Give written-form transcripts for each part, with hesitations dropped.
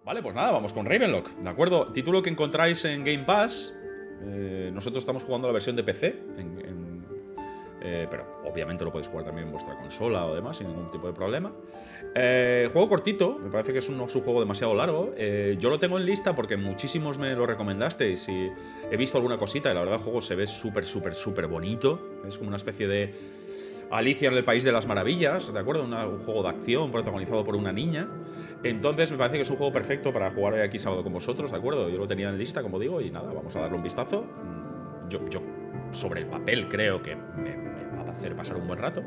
Vale, pues nada, vamos con Ravenlock, ¿de acuerdo? Título que encontráis en Game Pass. Nosotros estamos jugando la versión de PC, pero obviamente lo podéis jugar también en vuestra consola o demás, sin ningún tipo de problema. Juego cortito, me parece que es un juego demasiado largo. Yo lo tengo en lista porque muchísimos me lo recomendasteis y he visto alguna cosita y la verdad el juego se ve súper bonito. Es como una especie de Alicia en el País de las Maravillas, ¿de acuerdo? Un juego de acción protagonizado por una niña. Entonces me parece que es un juego perfecto para jugar hoy aquí sábado con vosotros, ¿de acuerdo? Yo lo tenía en lista, como digo, y nada, vamos a darle un vistazo. Yo sobre el papel creo que me va a hacer pasar un buen rato.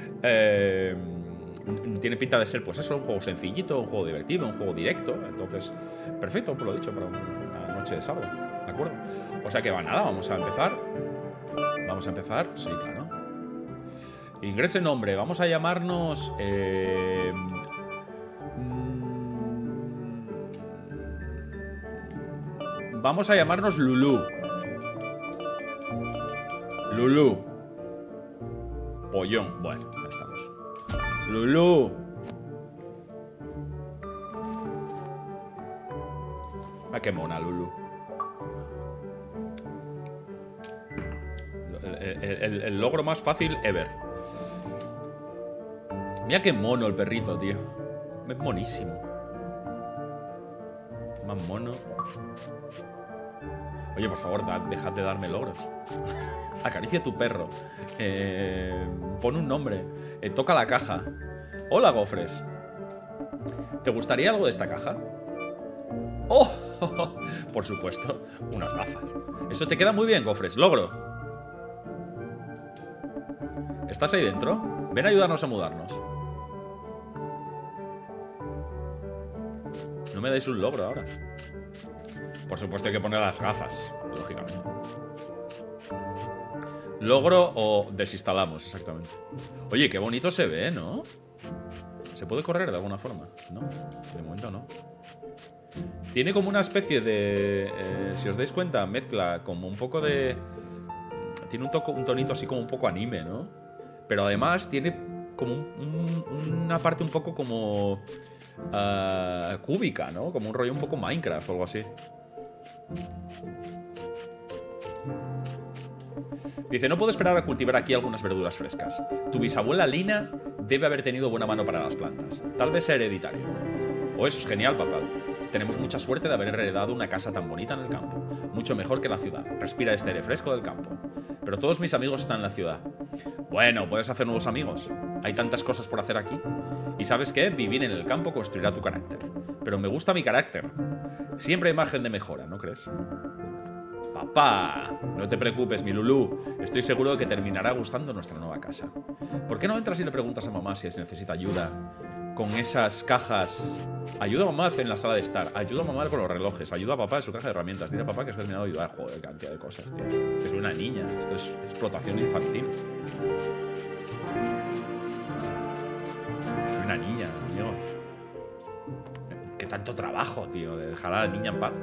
Tiene pinta de ser, pues eso, un juego sencillito, un juego divertido, un juego directo. Entonces, perfecto, por lo dicho, para una noche de sábado, ¿de acuerdo? O sea que va, nada, vamos a empezar. Vamos a empezar, sí, claro. Ingrese nombre, vamos a llamarnos... vamos a llamarnos Lulú. Lulú. Pollón. Bueno, ya estamos. Lulú. Ah, qué mona, Lulú. El logro más fácil ever. Mira qué mono el perrito, tío. Es monísimo. Más mono. Oye, por favor, dejad de darme logros. Acaricia a tu perro. Pon un nombre. Toca la caja. Hola, Gofres. ¿Te gustaría algo de esta caja? ¡Oh! Por supuesto, unas gafas. Eso te queda muy bien, Gofres. Logro. ¿Estás ahí dentro? Ven a ayudarnos a mudarnos. No me dais un logro ahora. Por supuesto hay que poner las gafas, lógicamente. Logro o desinstalamos, exactamente. Oye, qué bonito se ve, ¿no? ¿Se puede correr de alguna forma? No, de momento no. Tiene como una especie de... si os dais cuenta, mezcla como un poco de... Tiene un tonito así como un poco anime, ¿no? Pero además tiene como una parte un poco como... cúbica, ¿no? Como un rollo un poco Minecraft o algo así. Dice, no puedo esperar a cultivar aquí algunas verduras frescas. Tu bisabuela Lina debe haber tenido buena mano para las plantas. Tal vez sea hereditario. Oh, eso es genial, papá. Tenemos mucha suerte de haber heredado una casa tan bonita en el campo. Mucho mejor que la ciudad. Respira este aire fresco del campo. Pero todos mis amigos están en la ciudad. Bueno, puedes hacer nuevos amigos. Hay tantas cosas por hacer aquí. Y ¿sabes qué? Vivir en el campo construirá tu carácter. Pero me gusta mi carácter. Siempre hay margen de mejora, ¿no crees? Papá, no te preocupes, mi Lulú. Estoy seguro de que terminará gustando nuestra nueva casa. ¿Por qué no entras y le preguntas a mamá si necesita ayuda con esas cajas? Ayuda a mamá en la sala de estar. Ayuda a mamá con los relojes. Ayuda a papá en su caja de herramientas. Dile a papá que has terminado de ayudar. Joder, cantidad de cosas, tío. Que soy una niña. Esto es explotación infantil. Soy una niña, amigo. Qué tanto trabajo, tío, de dejar a la niña en paz.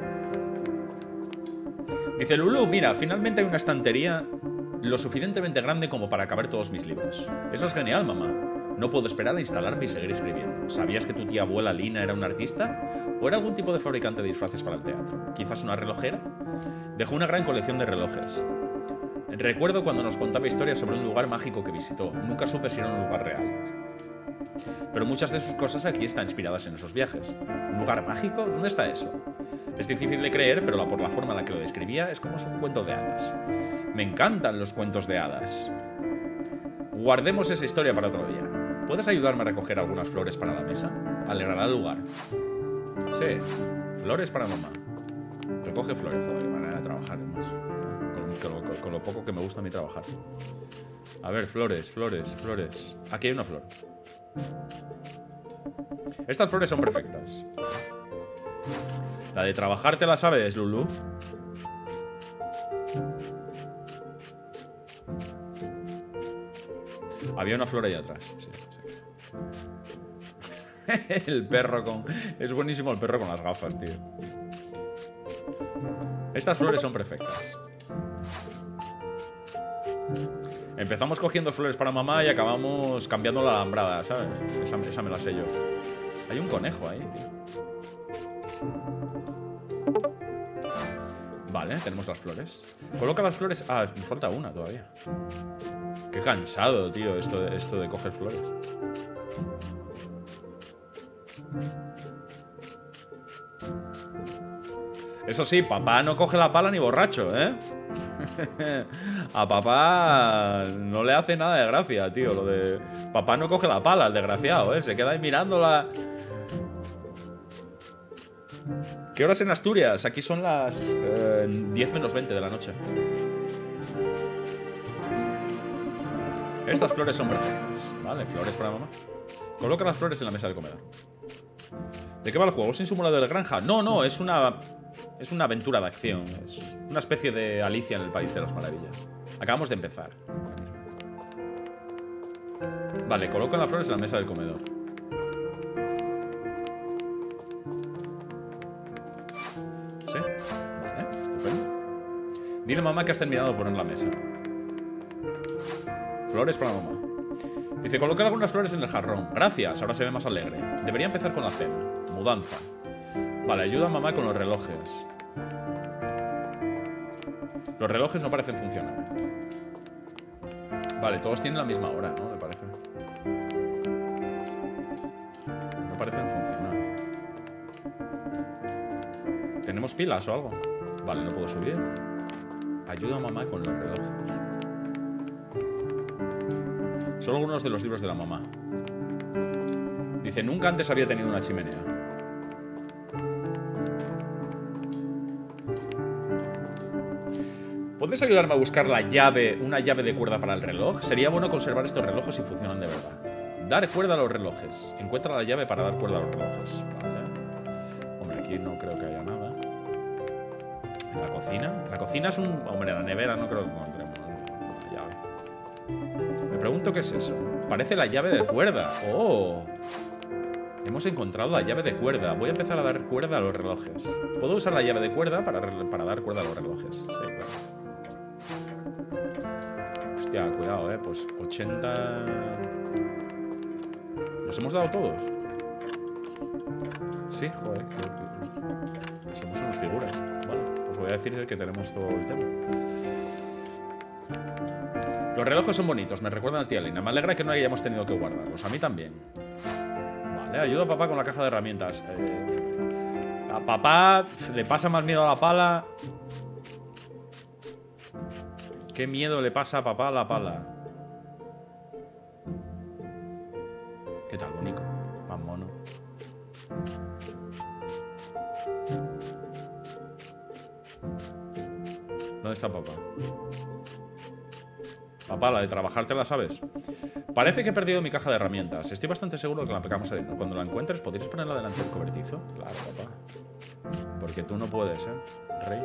Dice Lulú, mira, finalmente hay una estantería lo suficientemente grande como para caber todos mis libros. Eso es genial, mamá. No puedo esperar a instalarme y seguir escribiendo. ¿Sabías que tu tía abuela Lina era una artista? ¿O era algún tipo de fabricante de disfraces para el teatro? ¿Quizás una relojera? Dejó una gran colección de relojes. Recuerdo cuando nos contaba historias sobre un lugar mágico que visitó. Nunca supe si era un lugar real. Pero muchas de sus cosas aquí están inspiradas en esos viajes. ¿Un lugar mágico? ¿Dónde está eso? Es difícil de creer, pero por la forma en la que lo describía es como un cuento de hadas. Me encantan los cuentos de hadas. Guardemos esa historia para otro día. ¿Puedes ayudarme a recoger algunas flores para la mesa? Alegrará el lugar. Sí, flores para mamá. Recoge flores, joder, qué manera de trabajar además. Con lo poco que me gusta a mí trabajar. A ver, flores. Aquí hay una flor. Estas flores son perfectas. La de trabajar te la sabes, Lulú. Había una flor ahí atrás. Sí. El perro con... Es buenísimo el perro con las gafas, tío. Estas flores son perfectas. Empezamos cogiendo flores para mamá y acabamos cambiando la alambrada, ¿sabes? Esa me la sé yo. Hay un conejo ahí, tío. Vale, tenemos las flores. Coloca las flores... Ah, nos falta una todavía. Qué cansado, tío, esto de coger flores. Eso sí, papá no coge la pala ni borracho, ¿eh? A papá no le hace nada de gracia, tío. Lo de... Papá no coge la pala, el desgraciado, ¿eh? Se queda ahí mirándola. ¿Qué horas en Asturias? Aquí son las 10 menos 20 de la noche. Estas flores son perfectas. Vale, flores para mamá. Coloca las flores en la mesa del comedor. ¿De qué va el juego? ¿Es un simulador de granja? No, no, es una aventura de acción. Es una especie de Alicia en el País de las Maravillas. Acabamos de empezar. Vale, colocan las flores en la mesa del comedor. ¿Sí? Vale, estupendo. Dile a mamá que has terminado de poner la mesa. Flores para mamá. Dice, coloca algunas flores en el jarrón. Gracias, ahora se ve más alegre. Debería empezar con la cena. Mudanza. Vale, ayuda a mamá con los relojes. Los relojes no parecen funcionar. Vale, todos tienen la misma hora, ¿no? Me parece. No parecen funcionar. ¿Tenemos pilas o algo? Vale, no puedo subir. Ayuda a mamá con los relojes. Son algunos de los libros de la mamá. Dice, nunca antes había tenido una chimenea. ¿Puedes ayudarme a buscar la llave, una llave de cuerda para el reloj? Sería bueno conservar estos relojes si funcionan de verdad. Dar cuerda a los relojes. Encuentra la llave para dar cuerda a los relojes. Vale. Hombre, aquí no creo que haya nada. ¿La cocina? La cocina es un... Hombre, la nevera no creo que encontremos una llave. Me pregunto qué es eso. Parece la llave de cuerda. ¡Oh! Hemos encontrado la llave de cuerda. Voy a empezar a dar cuerda a los relojes. ¿Puedo usar la llave de cuerda para dar cuerda a los relojes? Sí, claro. Hostia, cuidado, pues 80... ¿Nos hemos dado todos? Sí, joder. Somos unas figuras. Vale, pues voy a decir que tenemos todo el tema. Los relojes son bonitos, me recuerdan a tía Lina. Me alegra que no hayamos tenido que guardarlos. A mí también. Vale, ayuda a papá con la caja de herramientas. A papá le pasa más miedo a la pala. ¿Qué miedo le pasa a papá a la pala? ¿Qué tal, bonito? Más mono. ¿Dónde está papá? Papá, la de trabajar te la sabes. Parece que he perdido mi caja de herramientas. Estoy bastante seguro de que la pegamos adentro. Cuando la encuentres, ¿podrías ponerla delante del cobertizo? Claro, papá. Porque tú no puedes, Rey.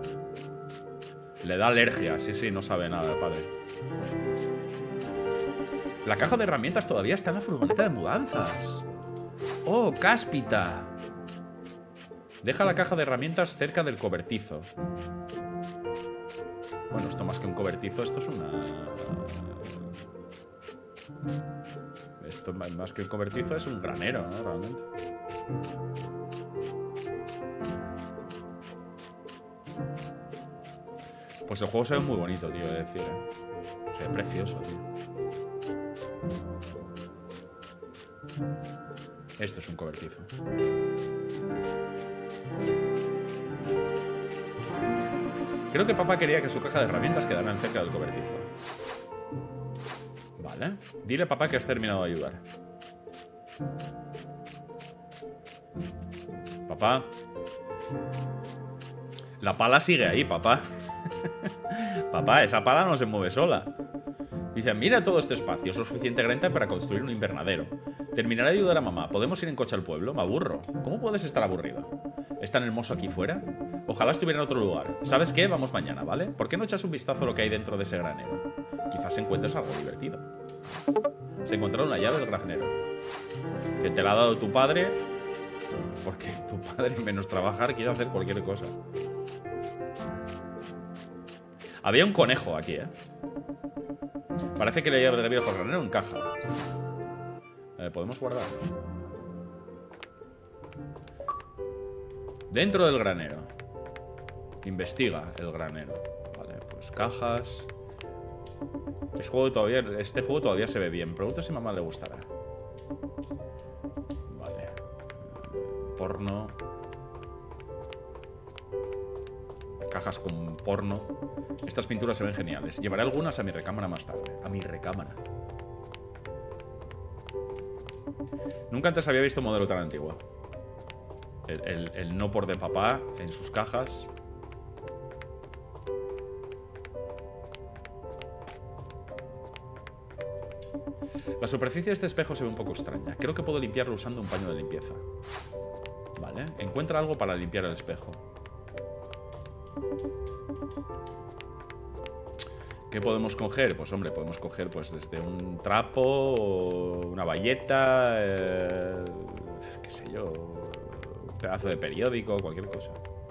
Le da alergia. Sí, no sabe nada, padre. La caja de herramientas todavía está en la furgoneta de mudanzas. ¡Oh, cáspita! Deja la caja de herramientas cerca del cobertizo. Bueno, esto más que un cobertizo, esto es una... Esto más que un cobertizo es un granero, ¿no? Realmente. Pues el juego se ve muy bonito, tío, de decir, Se ve precioso, tío. Esto es un cobertizo. Creo que papá quería que su caja de herramientas quedara cerca del cobertizo. Vale. Dile a papá que has terminado de ayudar. Papá. La pala sigue ahí, papá. Papá, esa pala no se mueve sola. Dice, mira todo este espacio, es lo suficiente grande para construir un invernadero. Terminaré de ayudar a mamá. ¿Podemos ir en coche al pueblo? Me aburro. ¿Cómo puedes estar aburrido? ¿Es tan hermoso aquí fuera? Ojalá estuviera en otro lugar. ¿Sabes qué? Vamos mañana, ¿vale? ¿Por qué no echas un vistazo a lo que hay dentro de ese granero? Quizás encuentres algo divertido. Se encontraron una llave del granero. Que te la ha dado tu padre. Porque tu padre, menos trabajar, quiere hacer cualquier cosa. Había un conejo aquí, Parece que la llave del viejo granero encaja. ¿Podemos guardar? Dentro del granero. Investiga el granero. Vale, pues cajas. Este juego todavía se ve bien. Pregunto si a mamá le gustará. Vale. Porno. Cajas con porno. Estas pinturas se ven geniales. Llevaré algunas a mi recámara más tarde. A mi recámara. Nunca antes había visto un modelo tan antiguo. El no por de papá en sus cajas. La superficie de este espejo se ve un poco extraña. Creo que puedo limpiarlo usando un paño de limpieza. Vale, encuentra algo para limpiar el espejo. ¿Qué podemos coger? Pues hombre, podemos coger pues desde un trapo o una bayeta, qué sé yo, un pedazo de periódico, cualquier cosa.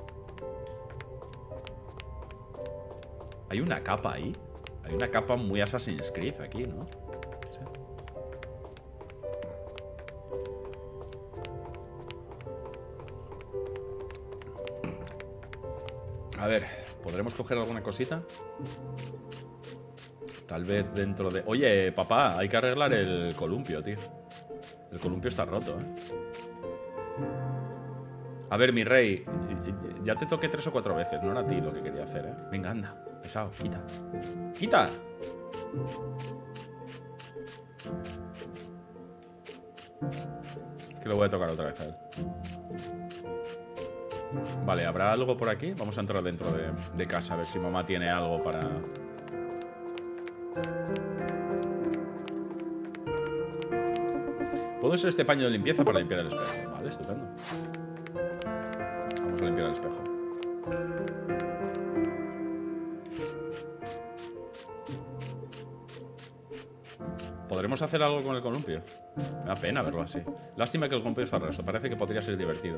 Hay una capa ahí. Hay una capa muy Assassin's Creed aquí, ¿no? Sí. A ver, ¿podremos coger alguna cosita? Tal vez dentro de... Oye, papá, hay que arreglar el columpio, tío. El columpio está roto, ¿eh? A ver, mi rey, ya te toqué 3 o 4 veces. No era a ti lo que quería hacer, ¿eh? Venga, anda, pesado, quita. ¡Quita! Es que lo voy a tocar otra vez a él. Vale, ¿habrá algo por aquí? Vamos a entrar dentro de casa a ver si mamá tiene algo para... Puedo usar este paño de limpieza para limpiar el espejo. Vale, estupendo. Vamos a limpiar el espejo. ¿Podremos hacer algo con el columpio? Me da pena verlo así. Lástima que el columpio está resto. Parece que podría ser divertido.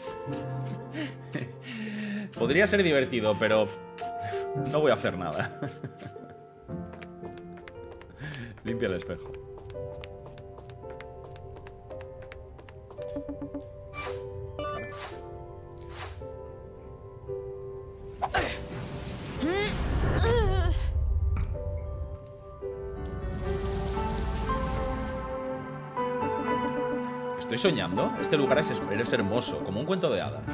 Podría ser divertido, pero no voy a hacer nada. Limpia el espejo. ¿Estoy soñando? Este lugar es hermoso, como un cuento de hadas.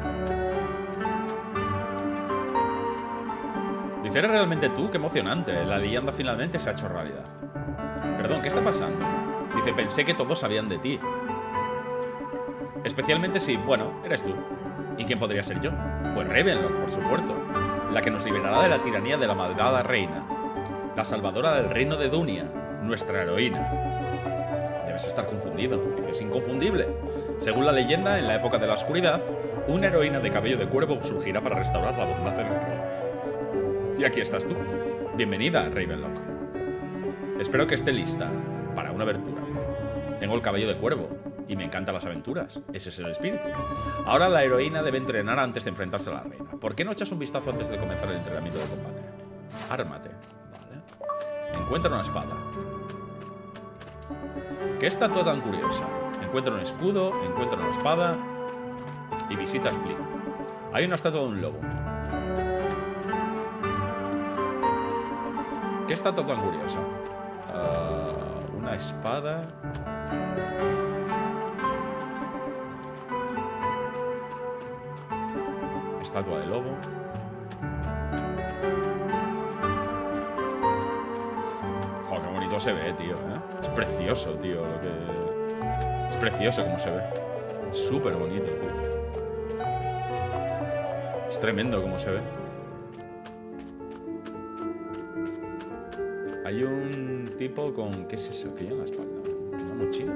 Dice, ¿eres realmente tú? ¡Qué emocionante! La leyenda finalmente se ha hecho realidad. Perdón, ¿qué está pasando? Dice, pensé que todos sabían de ti. Especialmente si, bueno, eres tú. ¿Y quién podría ser yo? Pues Ravenlock, por supuesto. La que nos liberará de la tiranía de la malvada reina. La salvadora del reino de Dunia. Nuestra heroína. Debes estar confundido. Dice, es inconfundible. Según la leyenda, en la época de la oscuridad, una heroína de cabello de cuervo surgirá para restaurar la bondad del reino. Y aquí estás tú. Bienvenida, Ravenlock. Espero que esté lista para una aventura. Tengo el cabello de cuervo y me encantan las aventuras. Ese es el espíritu. Ahora la heroína debe entrenar antes de enfrentarse a la reina. ¿Por qué no echas un vistazo antes de comenzar el entrenamiento de combate? Ármate. Vale. Encuentra una espada. ¿Qué estatua tan curiosa? Encuentra un escudo, encuentra una espada y visita Split. Hay una estatua de un lobo. ¿Qué estatua tan curiosa? Una espada. Estatua de lobo. Joder, qué bonito se ve, tío, ¿eh? Es precioso, tío, lo que... Es precioso como se ve. Súper bonito, tío. Es tremendo como se ve. Hay un tipo con... ¿Qué es eso que hay en la espalda? ¿Una mochila?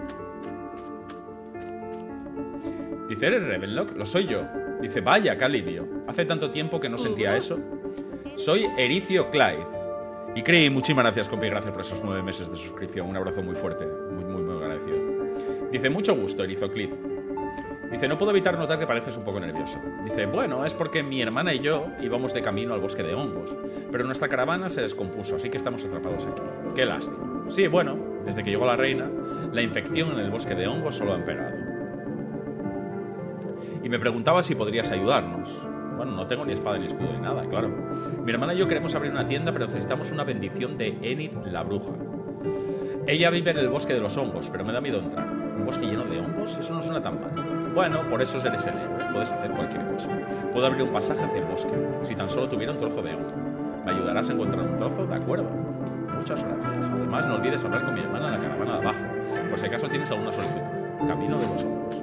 Dice, ¿eres Ravenlock? Lo soy yo. Dice, vaya, qué alivio. Hace tanto tiempo que no sentía eso. Soy Ericio Clyde. Y Cree, muchísimas gracias, compi. Gracias por esos 9 meses de suscripción. Un abrazo muy fuerte. Muy agradecido. Dice, mucho gusto, Ericio Clyde. Dice, no puedo evitar notar que pareces un poco nervioso. Dice, bueno, es porque mi hermana y yo íbamos de camino al bosque de hongos. Pero nuestra caravana se descompuso, así que estamos atrapados aquí. Qué lástima. Sí, bueno, desde que llegó la reina, la infección en el bosque de hongos solo ha empeorado. Y me preguntaba si podrías ayudarnos. Bueno, no tengo ni espada ni escudo ni nada, claro. Mi hermana y yo queremos abrir una tienda, pero necesitamos una bendición de Enid la bruja. Ella vive en el bosque de los hongos, pero me da miedo entrar. ¿Un bosque lleno de hongos? Eso no suena tan mal. Bueno, por eso eres el héroe. Puedes hacer cualquier cosa. Puedo abrir un pasaje hacia el bosque, si tan solo tuviera un trozo de hongo. ¿Me ayudarás a encontrar un trozo? De acuerdo. Muchas gracias. Además, no olvides hablar con mi hermana en la caravana de abajo, por si acaso tienes alguna solicitud. Camino de los hongos.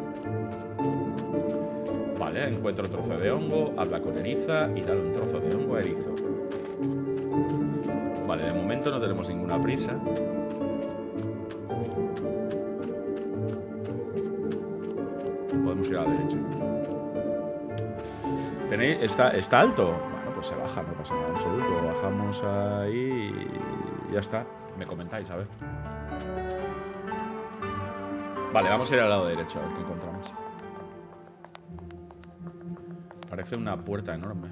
Vale, encuentro un trozo de hongo, habla con Eriza y dale un trozo de hongo a Erizo. Vale, de momento no tenemos ninguna prisa. Podemos ir a la derecha. ¿Tenéis? ¿Está alto? Bueno, pues se baja, no pasa nada en absoluto. Bajamos ahí y ya está. Me comentáis, a ver. Vale, vamos a ir al lado derecho a ver qué encontramos. Parece una puerta enorme.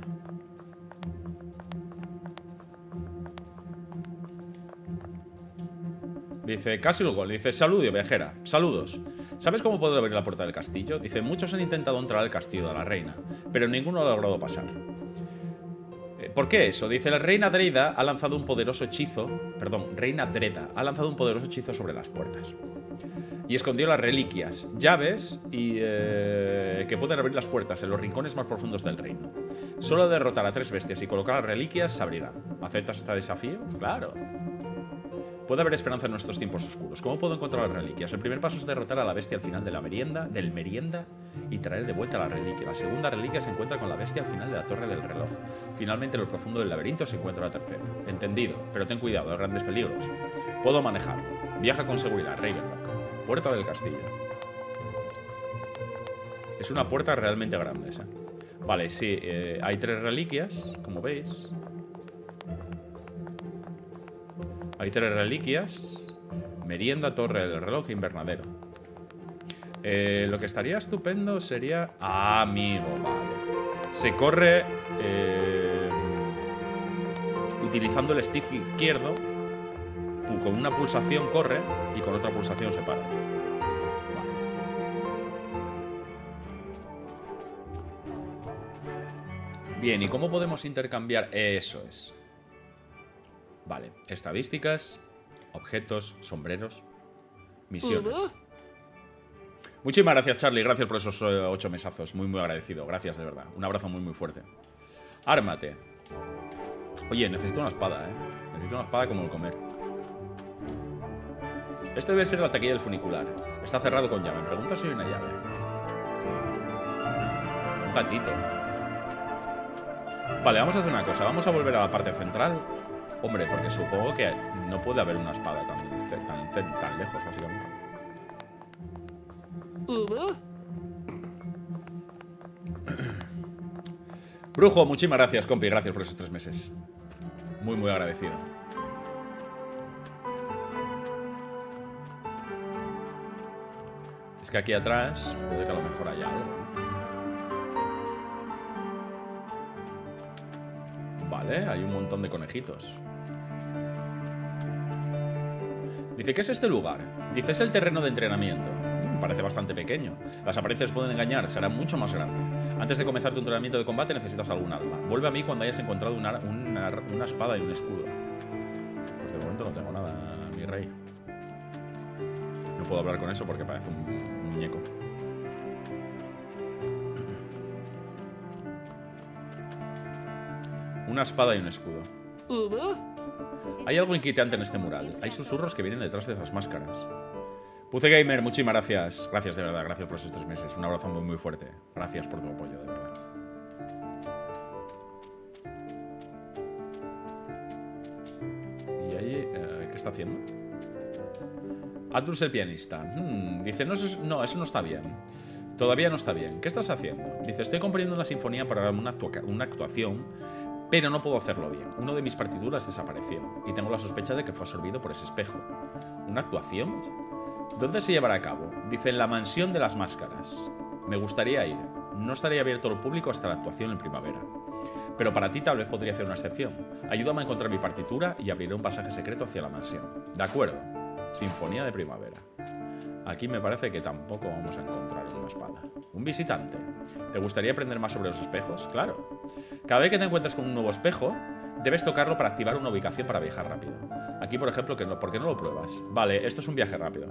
Dice Casilgol, dice saludo viajera, saludos. ¿Sabes cómo puedo abrir la puerta del castillo? Dice, muchos han intentado entrar al castillo de la reina, pero ninguno ha logrado pasar. ¿Por qué eso? Dice, la reina Dreda ha lanzado un poderoso hechizo. Perdón, reina Dreda ha lanzado un poderoso hechizo sobre las puertas. Y escondió las reliquias, llaves y que pueden abrir las puertas en los rincones más profundos del reino. Solo derrotar a 3 bestias y colocar las reliquias se abrirán. ¿Aceptas este desafío? Claro. Puede haber esperanza en nuestros tiempos oscuros. ¿Cómo puedo encontrar las reliquias? El primer paso es derrotar a la bestia al final de la merienda, y traer de vuelta la reliquia. La segunda reliquia se encuentra con la bestia al final de la torre del reloj. Finalmente, en lo profundo del laberinto se encuentra la tercera. Entendido, pero ten cuidado, hay grandes peligros. Puedo manejarlo. Viaja con seguridad, Ravenlock. Puerta del castillo. Es una puerta realmente grande esa. Vale, sí, hay 3 reliquias, como veis. Hay 3 reliquias. Merienda, torre del reloj e invernadero. Lo que estaría estupendo sería... Ah, amigo, vale. Se corre utilizando el stick izquierdo. Con una pulsación corre y con otra pulsación se para. Vale. Bien, ¿y cómo podemos intercambiar? Eso es. Vale, estadísticas, objetos, sombreros, misiones. Muchísimas gracias, Charlie. Gracias por esos 8 mesazos. Muy, muy agradecido. Gracias, de verdad. Un abrazo muy, muy fuerte. Ármate. Oye, necesito una espada, ¿eh? Necesito una espada como el comer. Este debe ser la taquilla del funicular. Está cerrado con llave. Me pregunta si hay una llave. Un gatito. Vale, vamos a hacer una cosa. Vamos a volver a la parte central. Hombre, porque supongo que no puede haber una espada tan lejos, básicamente. Brujo, muchísimas gracias, compi. Gracias por esos 3 meses. Muy, muy agradecido. Es que aquí atrás puede que a lo mejor haya algo. Vale, hay un montón de conejitos. Dice, ¿qué es este lugar? Dice, es el terreno de entrenamiento. Parece bastante pequeño. Las apariencias pueden engañar, será mucho más grande. Antes de comenzar tu entrenamiento de combate necesitas algún arma. Vuelve a mí cuando hayas encontrado una espada y un escudo. Pues de momento no tengo nada, mi rey. No puedo hablar con eso porque parece un muñeco. Una espada y un escudo. Hay algo inquietante en este mural. Hay susurros que vienen detrás de esas máscaras. Puce Gamer, muchísimas gracias. Gracias, de verdad. Gracias por esos 3 meses. Un abrazo muy, muy fuerte. Gracias por tu apoyo, de verdad. Y ahí... ¿qué está haciendo? Atlus el pianista. Dice, no, eso no está bien. Todavía no está bien. ¿Qué estás haciendo? Dice, estoy componiendo una sinfonía para una actuación, pero no puedo hacerlo bien. Uno de mis partituras desapareció y tengo la sospecha de que fue absorbido por ese espejo. ¿Una actuación? ¿Dónde se llevará a cabo? Dice, en la mansión de las máscaras. Me gustaría ir. No estaría abierto al público hasta la actuación en primavera. Pero para ti tal vez podría hacer una excepción. Ayúdame a encontrar mi partitura y abriré un pasaje secreto hacia la mansión. De acuerdo. Sinfonía de primavera. Aquí me parece que tampoco vamos a encontrar una espada. Un visitante. ¿Te gustaría aprender más sobre los espejos? Claro. Cada vez que te encuentres con un nuevo espejo, debes tocarlo para activar una ubicación para viajar rápido. Aquí, por ejemplo, ¿por qué no lo pruebas? Vale, esto es un viaje rápido.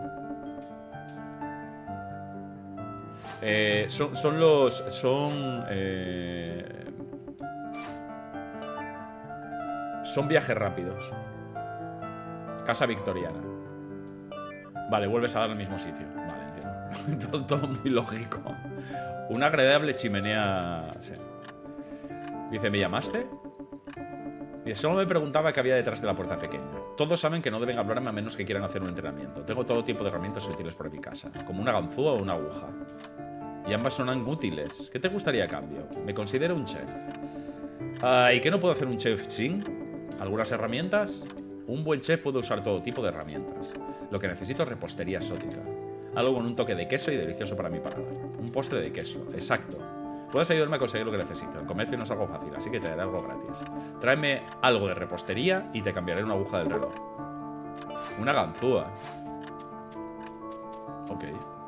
Son viajes rápidos. Casa victoriana. Vale, vuelves a dar al mismo sitio. Vale, entiendo. todo muy lógico. Una agradable chimenea. Sí. Dice, ¿me llamaste? Dice, solo me preguntaba qué había detrás de la puerta pequeña. Todos saben que no deben hablarme a menos que quieran hacer un entrenamiento. Tengo todo tipo de herramientas útiles por mi casa, como una ganzúa o una aguja. Y ambas son útiles. ¿Qué te gustaría a cambio? Me considero un chef. ¿Y qué no puedo hacer un chef sin? ¿Algunas herramientas? Un buen chef puede usar todo tipo de herramientas. Lo que necesito es repostería exótica. Algo con un toque de queso y delicioso para mi paladar. Un postre de queso, exacto. Puedes ayudarme a conseguir lo que necesito. El comercio no es algo fácil, así que te daré algo gratis. Tráeme algo de repostería y te cambiaré una aguja del reloj. Una ganzúa. Ok.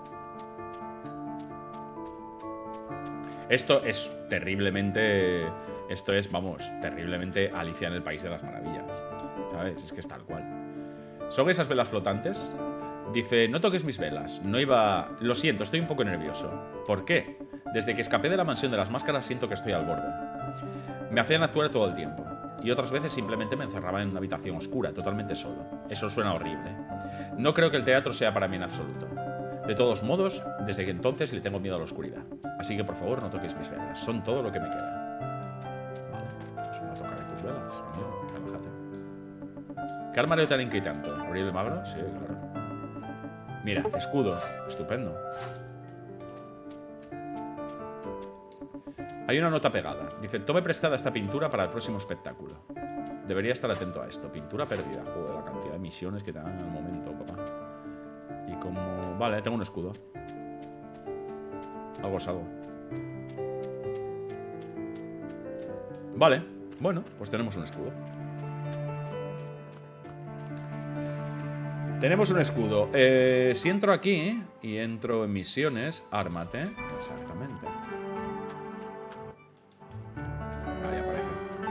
Esto es terriblemente... Esto es, vamos, terriblemente Alicia en el País de las Maravillas. ¿Sabes? Es que es tal cual. ¿Son esas velas flotantes? Dice, no toques mis velas. No iba... Lo siento, estoy un poco nervioso. ¿Por qué? Desde que escapé de la mansión de las máscaras siento que estoy al borde. Me hacían actuar todo el tiempo. Y otras veces simplemente me encerraba en una habitación oscura, totalmente solo. Eso suena horrible. No creo que el teatro sea para mí en absoluto. De todos modos, desde que entonces le tengo miedo a la oscuridad. Así que por favor no toques mis velas. Son todo lo que me queda. Vale, pues no tocaré tus velas, amigo. Relájate. ¿Qué armario tan inquietante? ¿Abrir el magro? Sí, claro. Mira, escudo. Estupendo. Hay una nota pegada. Dice, tome prestada esta pintura para el próximo espectáculo. Debería estar atento a esto. Pintura perdida. Joder, la cantidad de misiones que te dan al momento, papá. Y como... Vale, tengo un escudo. Algo es algo. Vale. Bueno, pues tenemos un escudo. Tenemos un escudo. Si entro aquí y entro en misiones, ármate. Exactamente. Ahí aparece.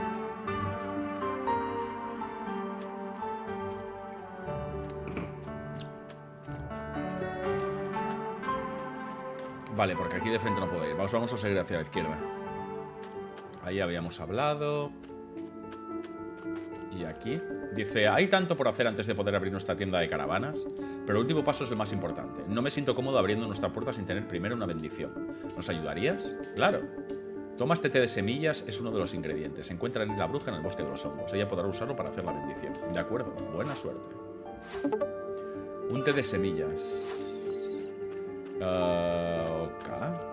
Vale, porque aquí de frente no puedo ir. Vamos a seguir hacia la izquierda. Ahí habíamos hablado. Y aquí dice, hay tanto por hacer antes de poder abrir nuestra tienda de caravanas, pero el último paso es el más importante. No me siento cómodo abriendo nuestra puerta sin tener primero una bendición. ¿Nos ayudarías? Claro. Toma este té de semillas, es uno de los ingredientes. Se encuentra en la bruja en el bosque de los hongos. Ella podrá usarlo para hacer la bendición. De acuerdo, buena suerte. Un té de semillas. Ok.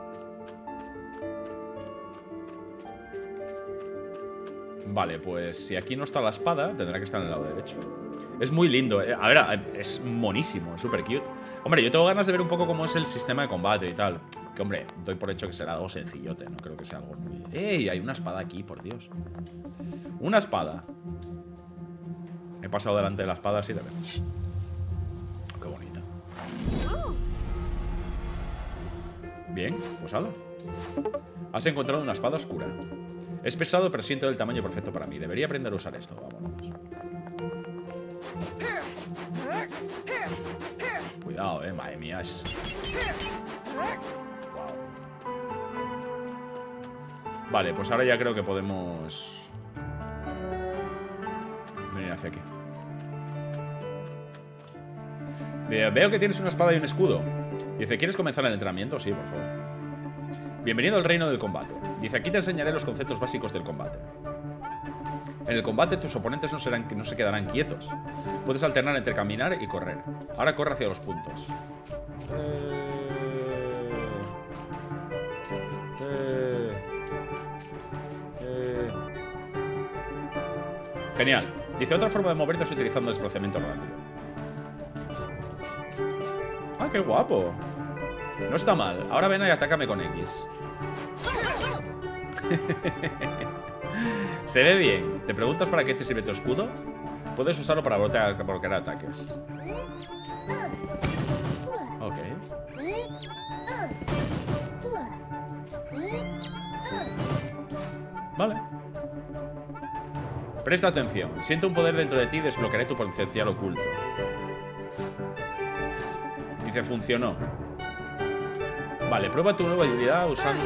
Vale, pues si aquí no está la espada, tendrá que estar en el lado derecho. Es muy lindo, a ver, es monísimo, es súper cute. Hombre, yo tengo ganas de ver un poco cómo es el sistema de combate y tal. Que, hombre, doy por hecho que será algo sencillote. No creo que sea algo muy... ¡Ey! Hay una espada aquí, por Dios. Una espada. He pasado delante de la espada así de ver. Qué bonita. Bien, pues hala. Has encontrado una espada oscura. Es pesado, pero siento el tamaño perfecto para mí. Debería aprender a usar esto. Vámonos. Cuidado, madre mía. Es... Wow. Vale, pues ahora ya creo que podemos venir hacia aquí. Veo que tienes una espada y un escudo. Dice, ¿quieres comenzar el entrenamiento? Sí, por favor. Bienvenido al reino del combate. Dice, aquí te enseñaré los conceptos básicos del combate. En el combate tus oponentes no se quedarán quietos. Puedes alternar entre caminar y correr. Ahora corre hacia los puntos. Genial. Dice, otra forma de moverte es utilizando el desplazamiento rápido. ¡Ah, qué guapo! No está mal. Ahora ven y atácame con X. Se ve bien. ¿Te preguntas para qué te sirve tu escudo? Puedes usarlo para bloquear ataques. Ok. Vale. Presta atención. Siento un poder dentro de ti y desbloquearé tu potencial oculto. Dice, funcionó. Vale, prueba tu nueva habilidad usando...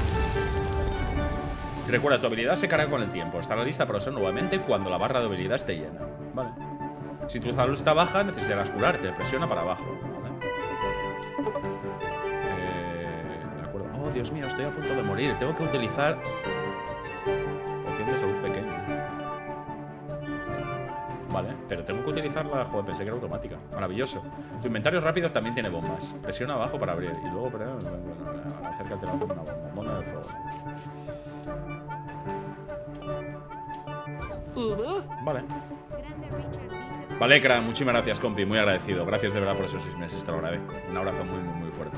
Recuerda, tu habilidad se carga con el tiempo. Estará lista para usar nuevamente cuando la barra de habilidad esté llena. Vale. Si tu salud está baja, necesitarás curarte. Presiona para abajo. Vale. De acuerdo. Oh, Dios mío, estoy a punto de morir. Tengo que utilizar... Poción de salud pequeña. Vale, pero tengo que utilizarla. Joder, pensé que era automática. Maravilloso. Tu inventario rápido también tiene bombas. Presiona abajo para abrir. Y luego, acércate a una bomba. Bomba de fuego. Vale. Vale, Kra, muchísimas gracias, compi. Muy agradecido. Gracias de verdad por esos 6 meses. Te lo agradezco. Un abrazo muy, muy, muy fuerte.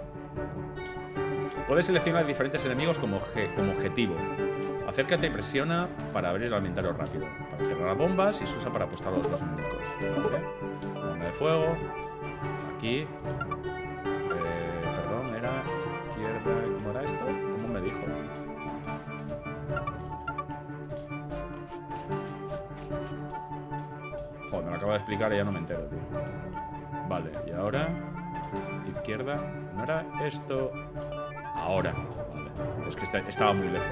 Puedes seleccionar diferentes enemigos como objetivo. Acércate y presiona para abrir el inventario rápido. Para cerrar las bombas y se usa para apostar a los dos enemigos. ¿Vale? Bomba de fuego. Aquí. Perdón, era izquierda. ¿Cómo era esto? ¿Cómo me dijo? Joder, me lo acaba de explicar y ya no me entero, tío. Vale, y ahora... Izquierda... ¿No era esto? Ahora. Vale. Es que estaba muy lejos.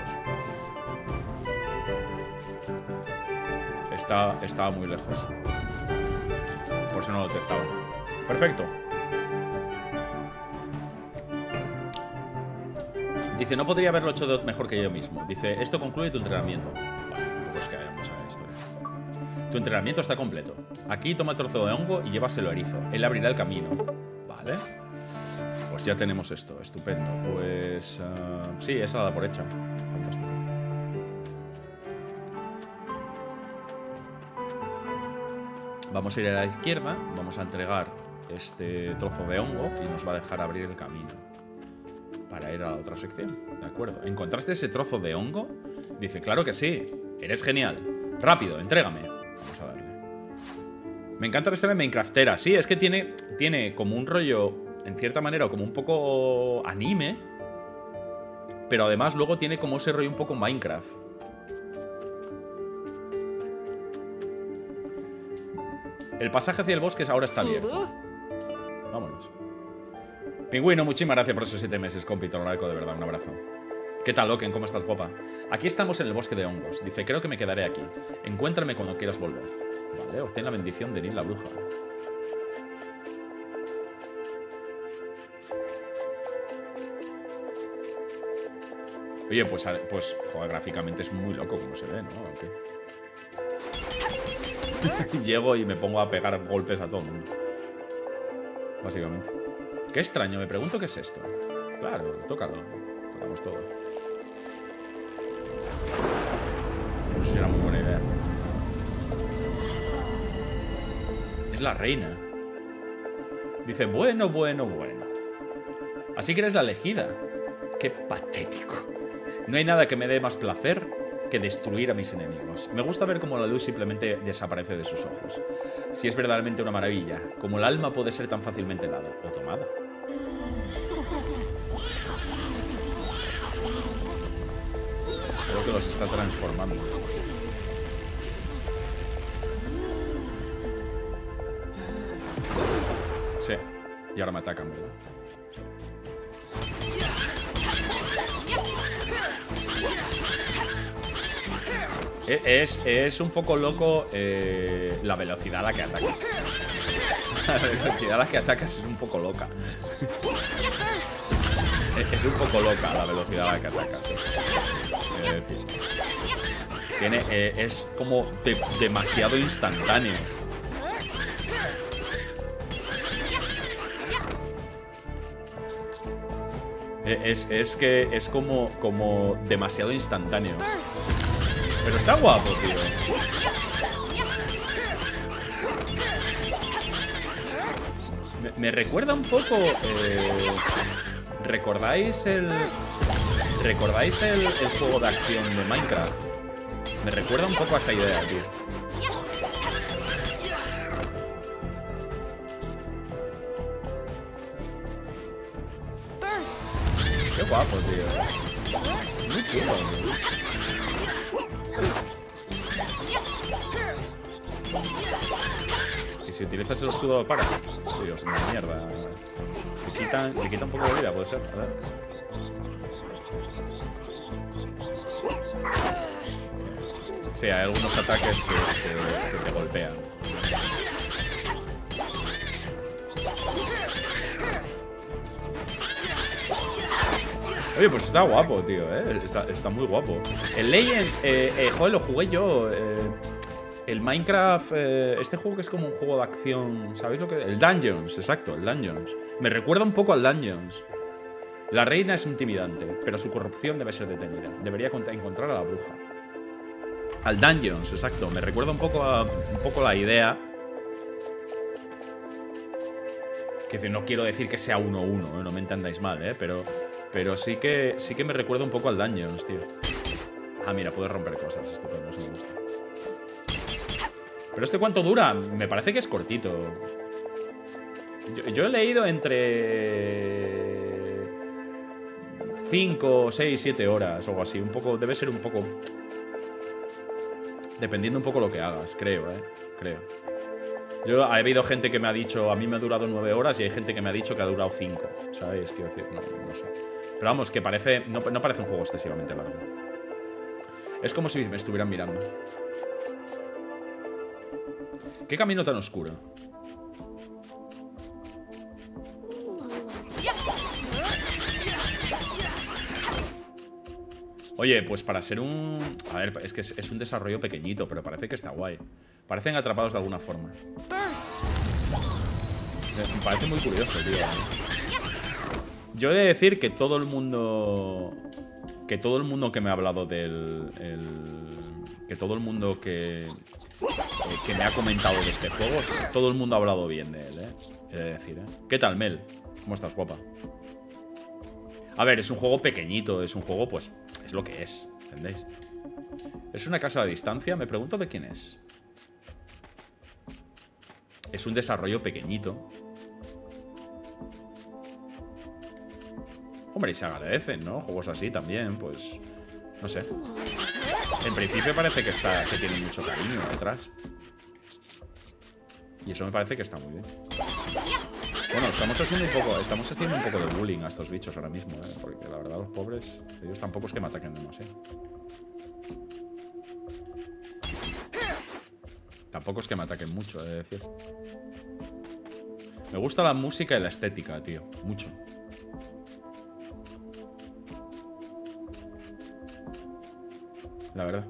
Estaba muy lejos. Por eso no lo detectaba. Perfecto. Dice, no podría haberlo hecho mejor que yo mismo. Dice, esto concluye tu entrenamiento. Vale, tampoco es que vayamos a esto. Tu entrenamiento está completo. Aquí toma trozo de hongo y llévaselo a Erizo. Él abrirá el camino. Vale. Pues ya tenemos esto. Estupendo. Pues... sí, esa la da por hecha. Fantástico. Vamos a ir a la izquierda. Vamos a entregar este trozo de hongo y nos va a dejar abrir el camino para ir a la otra sección. De acuerdo. ¿Encontraste ese trozo de hongo? Dice, claro que sí. Eres genial. Rápido, entrégame. Vamos a darle. Me encanta la historia de Minecraftera. Sí, es que tiene como un rollo, en cierta manera, como un poco anime. Pero además luego tiene como ese rollo un poco Minecraft. El pasaje hacia el bosque ahora está abierto. Vámonos. Pingüino, muchísimas gracias por esos 7 meses, compi. Te lo agradezco de verdad. Un abrazo. ¿Qué tal, Loken? ¿Cómo estás, guapa? Aquí estamos en el bosque de hongos. Dice, creo que me quedaré aquí. Encuéntrame cuando quieras volver. Vale, obtén la bendición de Nil la bruja. Oye, pues joder, gráficamente es muy loco como se ve, ¿no? Okay. Llego y me pongo a pegar golpes a todo el mundo. Básicamente. Qué extraño, me pregunto qué es esto. Claro, tócalo. Tocamos todo. No sé si era muy buena idea. Es la reina. Dice, bueno. Así que eres la elegida. Qué patético. No hay nada que me dé más placer que destruir a mis enemigos. Me gusta ver cómo la luz simplemente desaparece de sus ojos. Si es verdaderamente una maravilla, como el alma puede ser tan fácilmente dada o tomada. Creo que los está transformando. Sí. Y ahora me atacan, ¿verdad? Es un poco loco la velocidad a la que atacas. La velocidad a la que atacas es un poco loca. Es un poco loca la velocidad a la que atacas. Es como demasiado instantáneo. Es que es como demasiado instantáneo. Pero está guapo, tío. Me recuerda un poco... ¿Recordáis el juego de acción de Minecraft? Me recuerda un poco a esa idea, tío. Qué guapo, tío. Muy chulo, tío. Y si utilizas el escudo lo para. Dios, una mierda. Le quita un poco de vida, puede ser. A ver. Sí, hay algunos ataques que te golpean. Oye, pues está guapo, tío, está muy guapo. El Legends, joder, lo jugué yo. El Minecraft, este juego que es como un juego de acción, ¿sabéis lo que es? El Dungeons, exacto, el Dungeons. Me recuerda un poco al Dungeons. La reina es intimidante, pero su corrupción debe ser detenida. Debería encontrar a la bruja. Al Dungeons, exacto. Me recuerda un poco la idea. Que no quiero decir que sea 1-1, no me entendáis mal, pero sí que me recuerda un poco al Dungeons, tío. Ah, mira, puedes romper cosas. Estupendo, eso me gusta. ¿Pero este cuánto dura? Me parece que es cortito. Yo he leído entre 5, 6, 7 horas o algo así. Debe ser un poco... Dependiendo un poco lo que hagas, creo, creo. Yo he habido gente que me ha dicho, a mí me ha durado 9 horas y hay gente que me ha dicho que ha durado 5. ¿Sabéis? Quiero decir, no sé. Pero vamos, que parece, no parece un juego excesivamente largo. Es como si me estuvieran mirando. ¿Qué camino tan oscuro? Oye, pues para ser un... A ver, es que es un desarrollo pequeñito, pero parece que está guay. Parecen atrapados de alguna forma. Me parece muy curioso, tío. Yo he de decir que todo el mundo... que me ha hablado del... que todo el mundo que me ha comentado de este juego, todo el mundo ha hablado bien de él, he de decir, ¿Qué tal, Mel? ¿Cómo estás, guapa? A ver, es un juego pequeñito, es un juego, pues, es lo que es, ¿entendéis? Es una casa a distancia, me pregunto de quién es. Es un desarrollo pequeñito. Hombre, y se agradecen, ¿no? Juegos así también, pues... No sé. En principio parece que tiene mucho cariño detrás. Y eso me parece que está muy bien. Bueno, estamos haciendo un poco de bullying a estos bichos ahora mismo, porque la verdad los pobres, ellos tampoco es que me ataquen demasiado. Tampoco es que me ataquen mucho, he de decir. Me gusta la música y la estética, tío. Mucho. La verdad.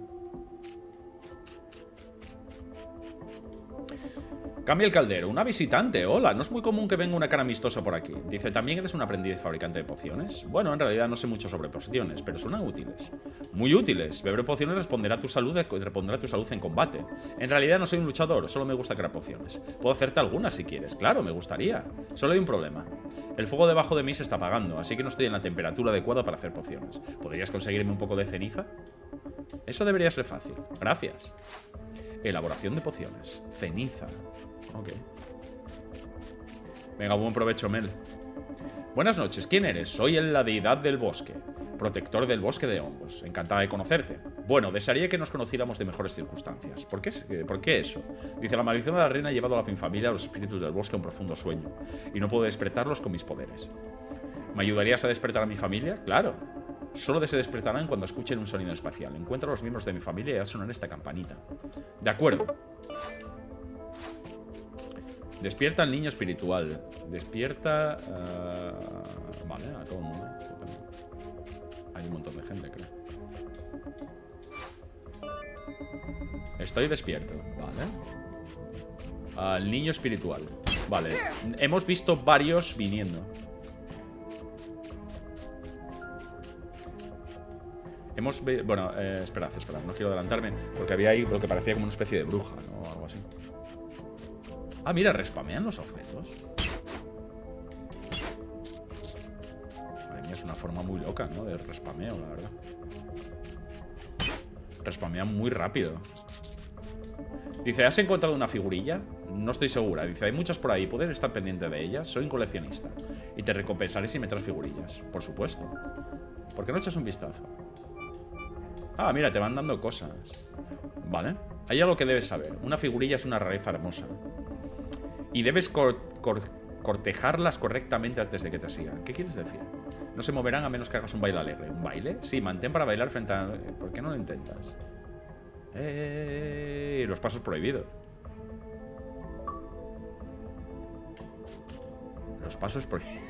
Cambia el caldero. Una visitante. Hola, no es muy común que venga una cara amistosa por aquí. Dice, ¿también eres un aprendiz fabricante de pociones? Bueno, en realidad no sé mucho sobre pociones, pero suenan útiles. Muy útiles. Beber pociones repondrá tu salud en combate. En realidad no soy un luchador, solo me gusta crear pociones. Puedo hacerte algunas si quieres. Claro, me gustaría. Solo hay un problema. El fuego debajo de mí se está apagando, así que no estoy en la temperatura adecuada para hacer pociones. ¿Podrías conseguirme un poco de ceniza? Eso debería ser fácil. Gracias. Elaboración de pociones. Ceniza. Ok. Venga, buen provecho, Mel. Buenas noches, ¿quién eres? Soy la deidad del bosque, protector del bosque de hongos. Encantada de conocerte. Bueno, desearía que nos conociéramos de mejores circunstancias. ¿Por qué eso? Dice, la maldición de la reina ha llevado a mi familia, a los espíritus del bosque, a un profundo sueño, y no puedo despertarlos con mis poderes. ¿Me ayudarías a despertar a mi familia? Claro. Solo se despertarán cuando escuchen un sonido espacial. Encuentra a los miembros de mi familia y haz sonar esta campanita. De acuerdo. Despierta al niño espiritual. Despierta... vale, a todo el mundo. Hay un montón de gente, creo. Estoy despierto. Vale. Al niño espiritual. Vale. Hemos visto varios viniendo. Bueno, esperad. No quiero adelantarme. Porque había ahí lo que parecía como una especie de bruja, ¿no? O algo así. Ah, mira, respamean los objetos. Madre mía, es una forma muy loca, ¿no? De respameo, la verdad. Respamean muy rápido. Dice, ¿has encontrado una figurilla? No estoy segura. Dice, hay muchas por ahí. ¿Puedes estar pendiente de ellas? Soy un coleccionista. Y te recompensaré si me traes figurillas. Por supuesto. ¿Por qué no echas un vistazo? Ah, mira, te van dando cosas. Vale. Hay algo que debes saber. Una figurilla es una rareza hermosa. Y debes cortejarlas correctamente antes de que te sigan. ¿Qué quieres decir? No se moverán a menos que hagas un baile alegre. ¿Un baile? Sí, mantén para bailar frente a... ¿Por qué no lo intentas? Los pasos prohibidos. Los pasos prohibidos.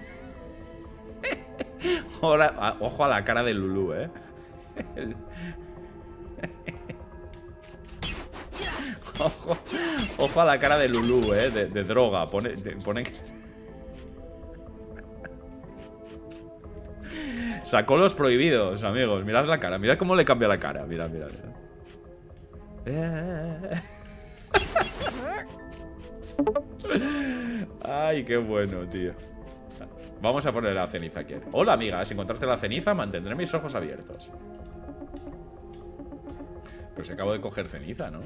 Ahora, ojo a la cara de Lulú, Ojo a la cara de Lulú, de droga. Pone... Sacó los prohibidos, amigos. Mirad la cara, mirad cómo le cambia la cara. Mirad, mirad, mirad. Ay, qué bueno, tío. Vamos a poner la ceniza aquí. Hola, amiga, si encontraste la ceniza, mantendré mis ojos abiertos. Pues acabo de coger ceniza, ¿no?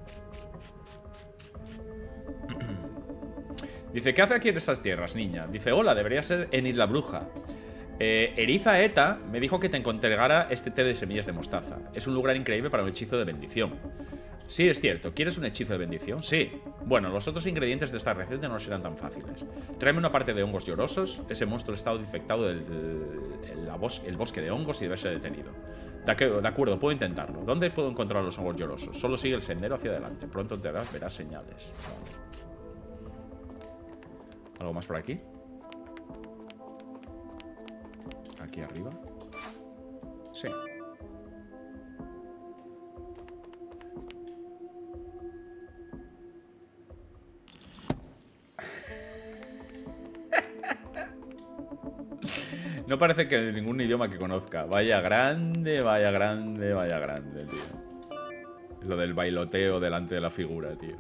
Dice, ¿qué hace aquí en estas tierras, niña? Dice, hola, debería ser Enid la bruja. Eriza Eta me dijo que te entregara este té de semillas de mostaza. Es un lugar increíble para un hechizo de bendición. Sí, es cierto. ¿Quieres un hechizo de bendición? Sí. Bueno, los otros ingredientes de esta receta no serán tan fáciles. Tráeme una parte de hongos llorosos. Ese monstruo ha estado infectado el bosque de hongos y debe ser detenido. De acuerdo, puedo intentarlo. ¿Dónde puedo encontrar los hongos llorosos? Solo sigue el sendero hacia adelante. Pronto verás señales. Vale. ¿Algo más por aquí? ¿Aquí arriba? Sí. No parece que en ningún idioma que conozca. Vaya grande, vaya grande, vaya grande, tío. Lo del bailoteo delante de la figura, tío.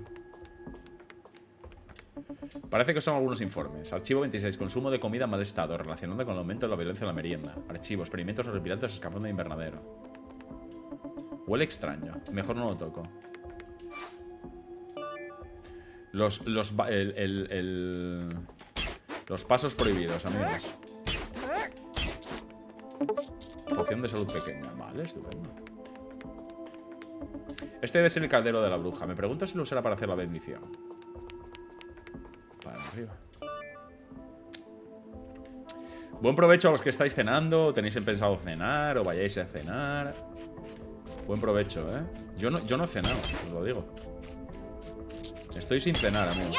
Parece que son algunos informes. Archivo 26. Consumo de comida en mal estado, relacionado con el aumento de la violencia en la merienda. Archivo. Experimentos horripilantes escapando de invernadero. Huele extraño. Mejor no lo toco. Los pasos prohibidos, amigos. Poción de salud pequeña. Vale, estupendo. Este debe ser el caldero de la bruja. Me pregunto si lo usará para hacer la bendición. Para arriba. Buen provecho a los que estáis cenando. ¿Tenéis pensado cenar o vayáis a cenar? Buen provecho, ¿eh? Yo no he cenado, os lo digo. Estoy sin cenar, amigos.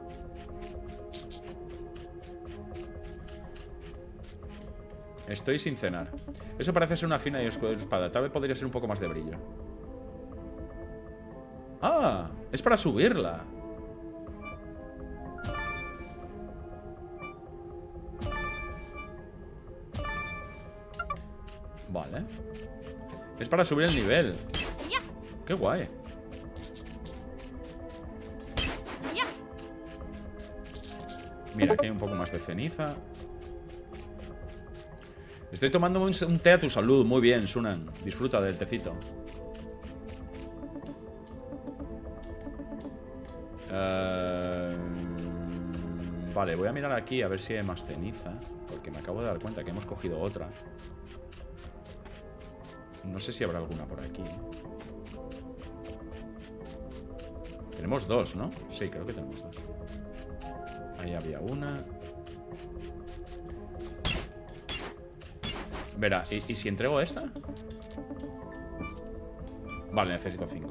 Estoy sin cenar. Eso parece ser una fina y oscura espada. Tal vez podría ser un poco más de brillo. ¡Ah! Es para subirla. Vale. Es para subir el nivel. ¡Qué guay! Mira, aquí hay un poco más de ceniza. Estoy tomando un té a tu salud. Muy bien, Sunan. Disfruta del tecito. Vale, voy a mirar aquí a ver si hay más ceniza. Porque me acabo de dar cuenta que hemos cogido otra. No sé si habrá alguna por aquí. Tenemos dos, ¿no? Sí, creo que tenemos dos. Ahí había una. Verá, ¿y si entrego esta? Vale, necesito 5.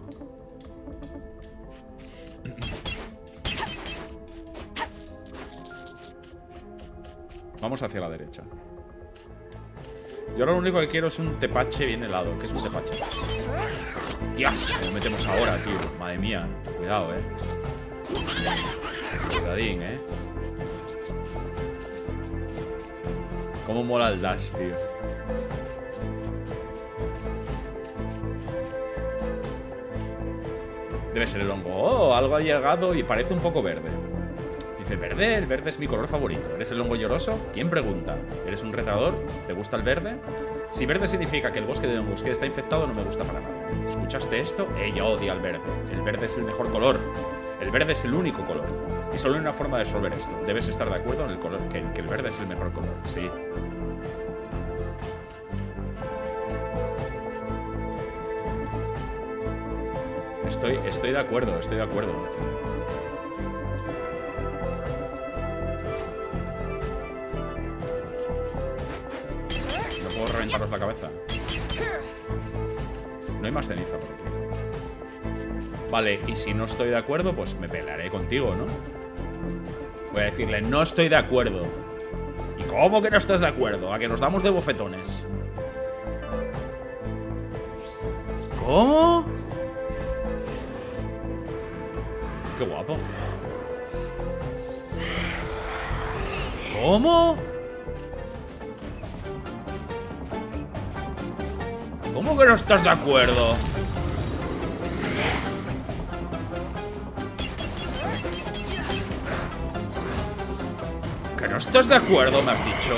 Vamos hacia la derecha. Yo ahora lo único que quiero es un tepache bien helado. ¿Qué es un tepache? ¡Hostias! Lo metemos ahora, tío. Madre mía. Cuidado, Cuidadín, Cómo mola el dash, tío. Debe ser el hongo. Oh, algo ha llegado y parece un poco verde. Dice, ¿verde? El verde es mi color favorito. ¿Eres el hongo lloroso? ¿Quién pregunta? ¿Eres un retador? ¿Te gusta el verde? Si verde significa que el bosque de hongos que está infectado, no me gusta para nada. ¿Escuchaste esto? Ella odia al verde. El verde es el mejor color. El verde es el único color. Y solo hay una forma de resolver esto. Debes estar de acuerdo en el color, que el verde es el mejor color. Sí. Estoy de acuerdo, estoy de acuerdo. No puedo reventaros la cabeza. No hay más ceniza por aquí. Vale, y si no estoy de acuerdo, pues me pelearé contigo, ¿no? Voy a decirle, no estoy de acuerdo. ¿Y cómo que no estás de acuerdo? A que nos damos de bofetones. ¿Cómo? Qué guapo. ¿Cómo? ¿Cómo que no estás de acuerdo? ¿Que no estás de acuerdo, me has dicho?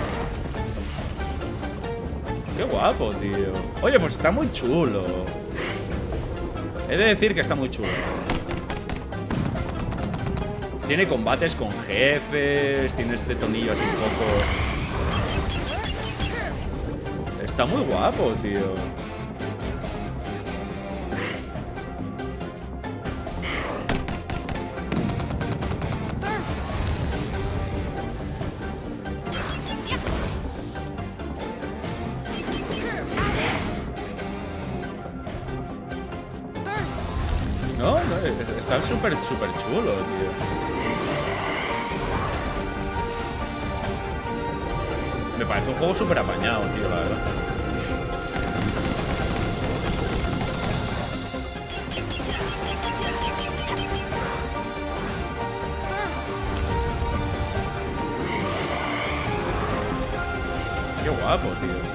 Qué guapo, tío. Oye, pues está muy chulo. He de decir que está muy chulo. Tiene combates con jefes. Tiene este tonillo así un poco. Está muy guapo, tío. No, está súper chulo, tío. Me parece un juego súper apañado, tío, la verdad. Qué guapo, tío.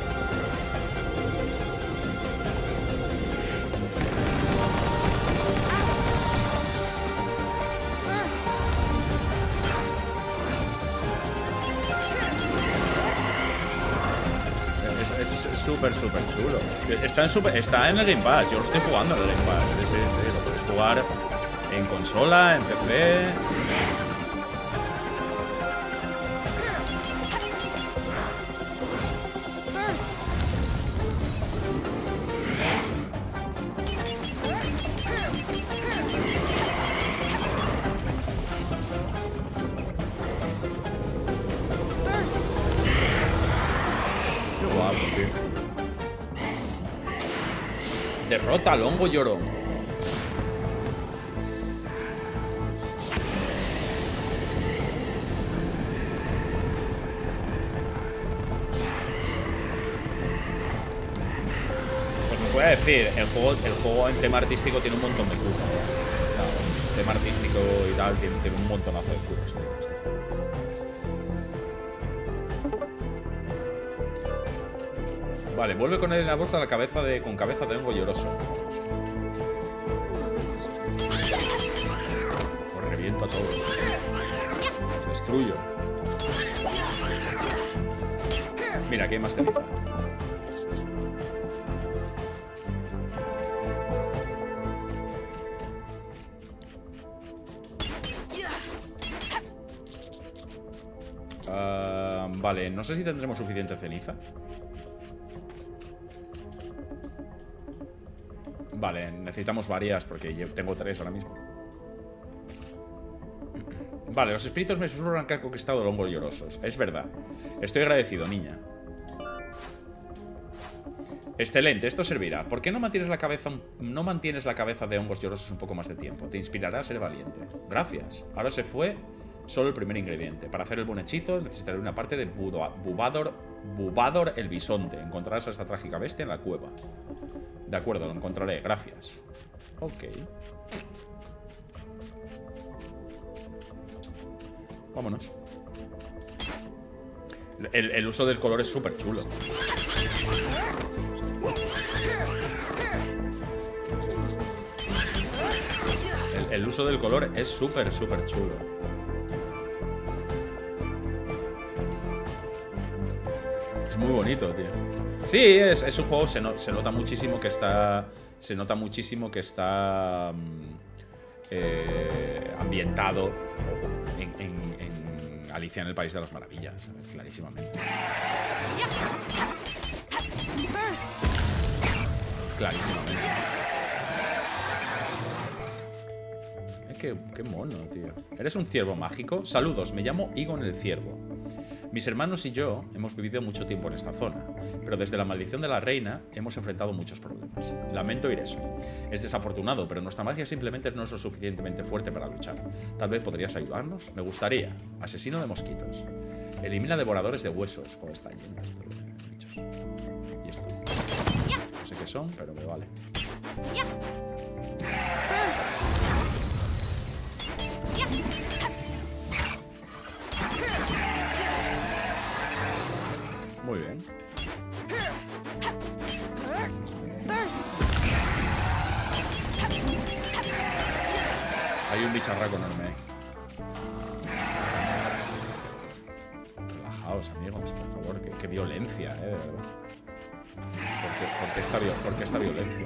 Súper chulo. Está en el Game Pass. Yo lo estoy jugando en el Game Pass. Sí, lo puedes jugar en consola, en PC. Qué guapo, tío. Derrota al hongo llorón. Pues os voy a decir, el juego en tema artístico tiene un montón de curros. Claro, en tema artístico y tal, tiene un montonazo de curros este juego. Vale, vuelve con él en la bolsa con cabeza de hongo lloroso. Os reviento a todos. Os destruyo. Mira, aquí hay más ceniza. Vale, no sé si tendremos suficiente ceniza. Vale, necesitamos varias porque yo tengo 3 ahora mismo. Vale, los espíritus me susurran que han conquistado los hongos llorosos. Es verdad. Estoy agradecido, niña. Excelente, esto servirá. ¿Por qué no mantienes la cabeza de hongos llorosos un poco más de tiempo? Te inspirará a ser valiente. Gracias. Ahora se fue solo el primer ingrediente. Para hacer el buen hechizo necesitaré una parte de Bubador el bisonte. Encontrarás a esta trágica bestia en la cueva. De acuerdo, lo encontraré. Gracias. Ok. Vámonos. El uso del color es súper chulo. El uso del color es súper chulo. Es muy bonito, tío. Sí, es un juego, se nota muchísimo que está... Se nota muchísimo que está ambientado en Alicia en el País de las Maravillas, ¿sabes? Clarísimamente. Clarísimamente. qué mono, tío. ¿Eres un ciervo mágico? Saludos, me llamo Igon el Ciervo. Mis hermanos y yo hemos vivido mucho tiempo en esta zona, pero desde la maldición de la reina hemos enfrentado muchos problemas. Lamento oír eso. Es desafortunado, pero nuestra magia simplemente no es lo suficientemente fuerte para luchar. Tal vez podrías ayudarnos. Me gustaría. Asesino de mosquitos. Elimina devoradores de huesos. Joder, está lleno esto de bichos. Y esto. No sé qué son, pero me vale. Muy bien. Hay un bicharraco enorme. Relajaos, amigos, por favor. Qué violencia, de verdad. ¿Por qué esta violencia?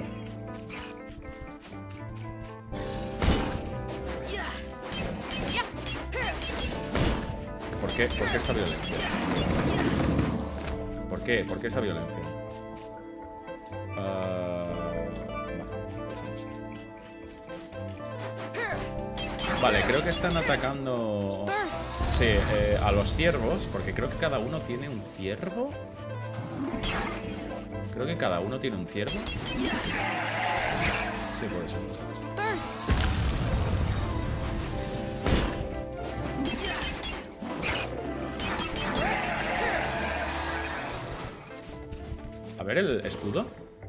¿Por qué esta violencia? ¿Por qué esta violencia? Vale, creo que están atacando... Sí, a los ciervos, porque creo que cada uno tiene un ciervo. Creo que cada uno tiene un ciervo. Sí, por eso. A ver el escudo.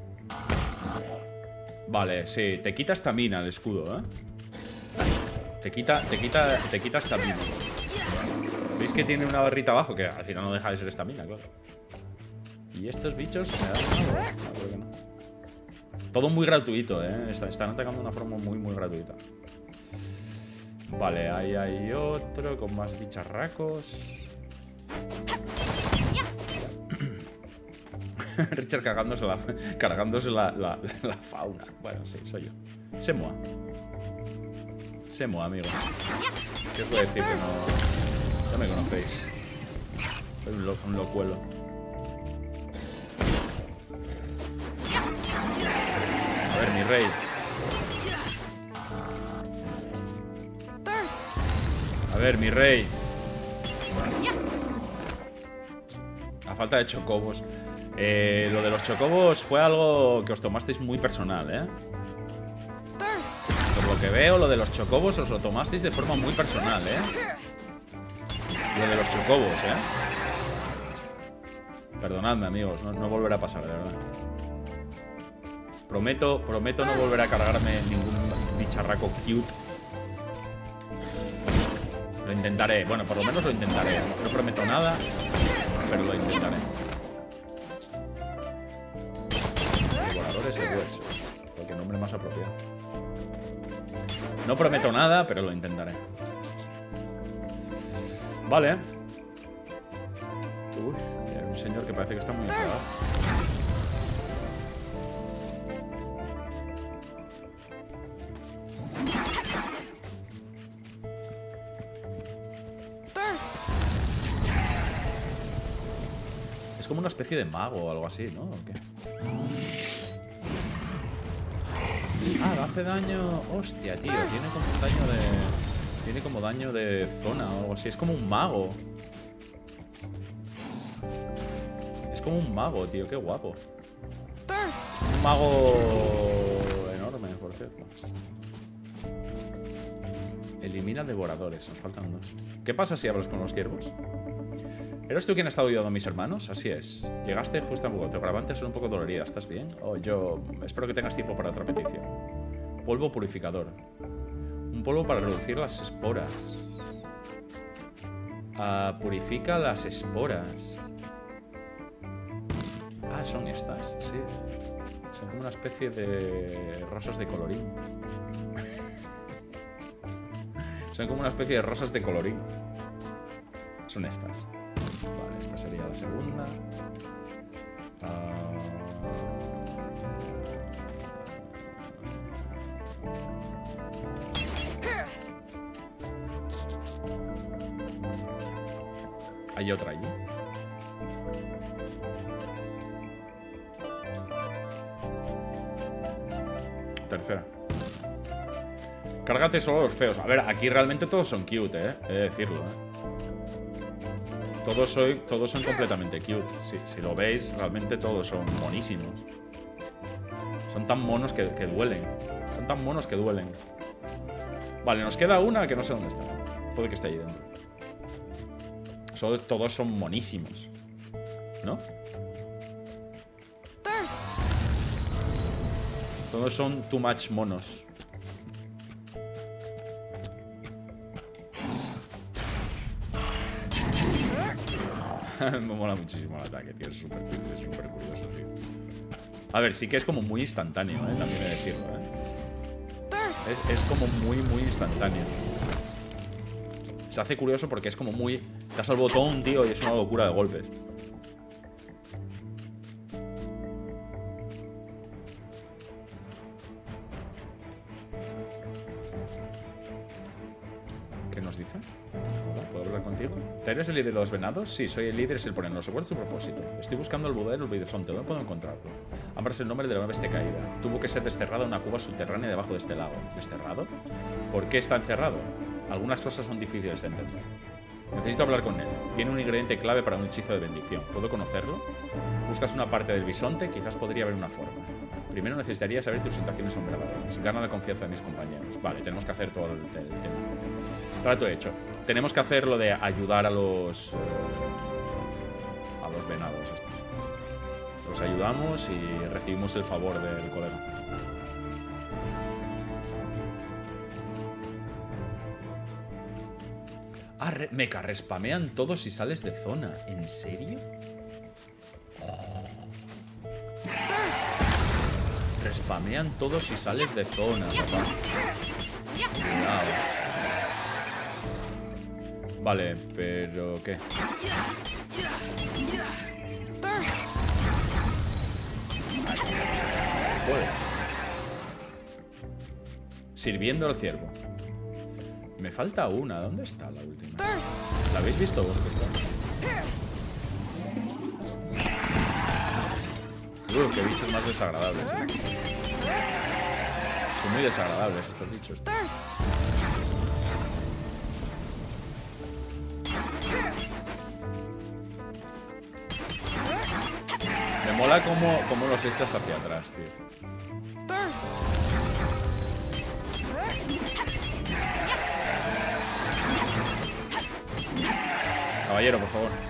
Vale, sí, te quita estamina el escudo, ¿eh? Te quita estamina. ¿Veis que tiene una barrita abajo? Que al final no deja de ser estamina, claro. Y estos bichos me dan algo. No, creo que no. Todo muy gratuito, ¿eh? Están atacando de una forma muy gratuita. Vale, ahí hay otro con más bicharracos. Richard cargándose la fauna. Bueno, sí, soy yo. Semua, amigo. ¿Qué os voy a decir? Que no... Ya me conocéis. Soy un locuelo. A ver, mi rey. A ver, mi rey. A falta de chocobos. Lo de los chocobos fue algo que os tomasteis muy personal, ¿eh? Por lo que veo, lo de los chocobos os lo tomasteis de forma muy personal, ¿eh? Lo de los chocobos, ¿eh? Perdonadme, amigos, no volverá a pasar, de verdad. Prometo no volver a cargarme ningún bicharraco cute. Lo intentaré, bueno, por lo menos lo intentaré. No prometo nada, pero lo intentaré. Devoradores de huesos. Porque nombre más apropiado. No prometo nada, pero lo intentaré. Vale. Uy, hay un señor que parece que está muy enfadado. Es como una especie de mago o algo así, ¿no? ¿O qué? Ah, hace daño... Hostia, tío. Tiene como un daño de... Tiene como daño de zona o algo así. Es como un mago. Es como un mago, tío. Qué guapo. Un mago... enorme, por cierto. Elimina devoradores. Nos faltan dos. ¿Qué pasa si hablas con los ciervos? ¿Eres tú quien ha estado ayudando a mis hermanos? Así es. Llegaste justo a poco. Te grabaste son un poco dolorida. ¿Estás bien? Oh, yo espero que tengas tiempo para otra petición. Polvo purificador. Un polvo para reducir las esporas. Purifica las esporas. Ah, son estas, sí. Son como una especie de rosas de colorín. Son como una especie de rosas de colorín. Son estas. Vale, esta sería la segunda. Hay otra allí. Tercera. Cárgate solo los feos. A ver, aquí realmente todos son cute, he de decirlo, Todos son completamente cute. Si lo veis, realmente todos son monísimos. Son tan monos que duelen. Son tan monos que duelen. Vale, nos queda una que no sé dónde está. Puede que esté ahí dentro. Todos son monísimos, ¿no? Todos son too much monos. Me mola muchísimo el ataque, tío. Es súper curioso, tío. A ver, sí que es como muy instantáneo, también he de decirlo, Es como muy instantáneo. Se hace curioso porque es como muy... Das al botón, tío, y es una locura de golpes. ¿Qué nos dice? Hola, ¿puedo hablar contigo? ¿Eres el líder de los venados? Sí, soy el líder, es el ponenoso. ¿Cuál es tu propósito? Estoy buscando el Buda del Horizonte. ¿Dónde puedo encontrarlo? Ámbar es el nombre de la nave bestia caída. Tuvo que ser desterrada en una cueva subterránea debajo de este lago. ¿Desterrado? ¿Por qué está encerrado? Algunas cosas son difíciles de entender. Necesito hablar con él. Tiene un ingrediente clave para un hechizo de bendición. ¿Puedo conocerlo? Buscas una parte del bisonte, quizás podría haber una forma. Primero necesitaría saber tus intenciones son verdaderas. Gana la confianza de mis compañeros. Vale, tenemos que hacer todo el tema. Trato hecho. Tenemos que hacer lo de ayudar a los venados estos. Los ayudamos y recibimos el favor del colega. Ah, meca, respamean todos si sales de zona. ¿En serio? Respamean todos si sales de zona, papá. Cuidado. Vale, pero ¿qué? Joder. Sirviendo al ciervo. Me falta una. ¿Dónde está la última? ¿La habéis visto vos? Qué bichos más desagradables. Son muy desagradables estos bichos. Me mola cómo los echas hacia atrás, tío. Caballero, por favor.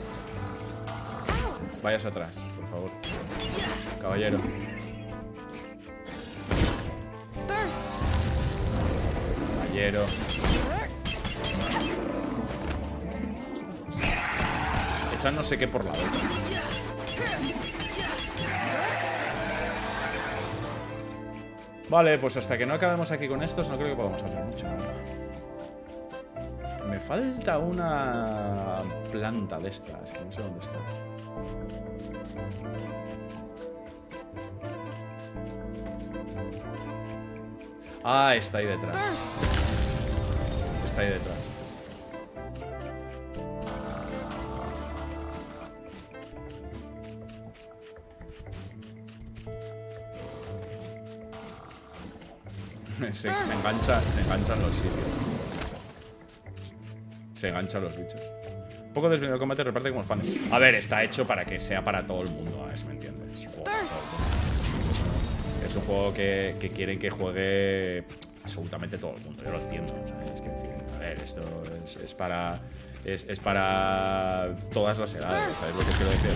Vayas atrás, por favor. Caballero. Caballero. Echan no sé qué por la boca. Vale, pues hasta que no acabemos aquí con estos no creo que podamos hacer mucho, ¿no? Me falta una planta de estas, que no sé dónde está. Ah, está ahí detrás. Está ahí detrás. Se enganchan los sitios. Se enganchan los bichos. Un poco desviado el combate reparte como pan. A ver, está hecho para que sea para todo el mundo, a ver si me entiendes. Es un juego que quieren que juegue absolutamente todo el mundo. Yo lo entiendo. ¿Sabes? Es que, a ver, esto es para todas las edades. ¿Sabes lo que quiero decir?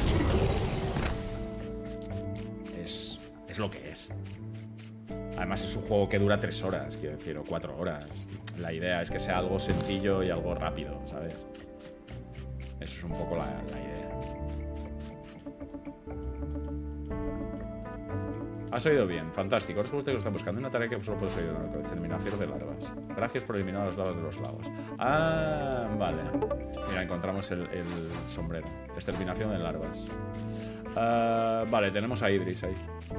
Es lo que es. Además es un juego que dura 3 horas, quiero decir, o 4 horas. La idea es que sea algo sencillo y algo rápido, ¿sabes? Eso es un poco la idea. Has oído bien, fantástico. Ahora es usted que lo está buscando una tarea que solo puedes oír en el exterminación de larvas. Gracias por eliminar los larvas de los lagos. Ah, vale. Mira, encontramos el sombrero. Exterminación de larvas. Vale, tenemos a Idris ahí.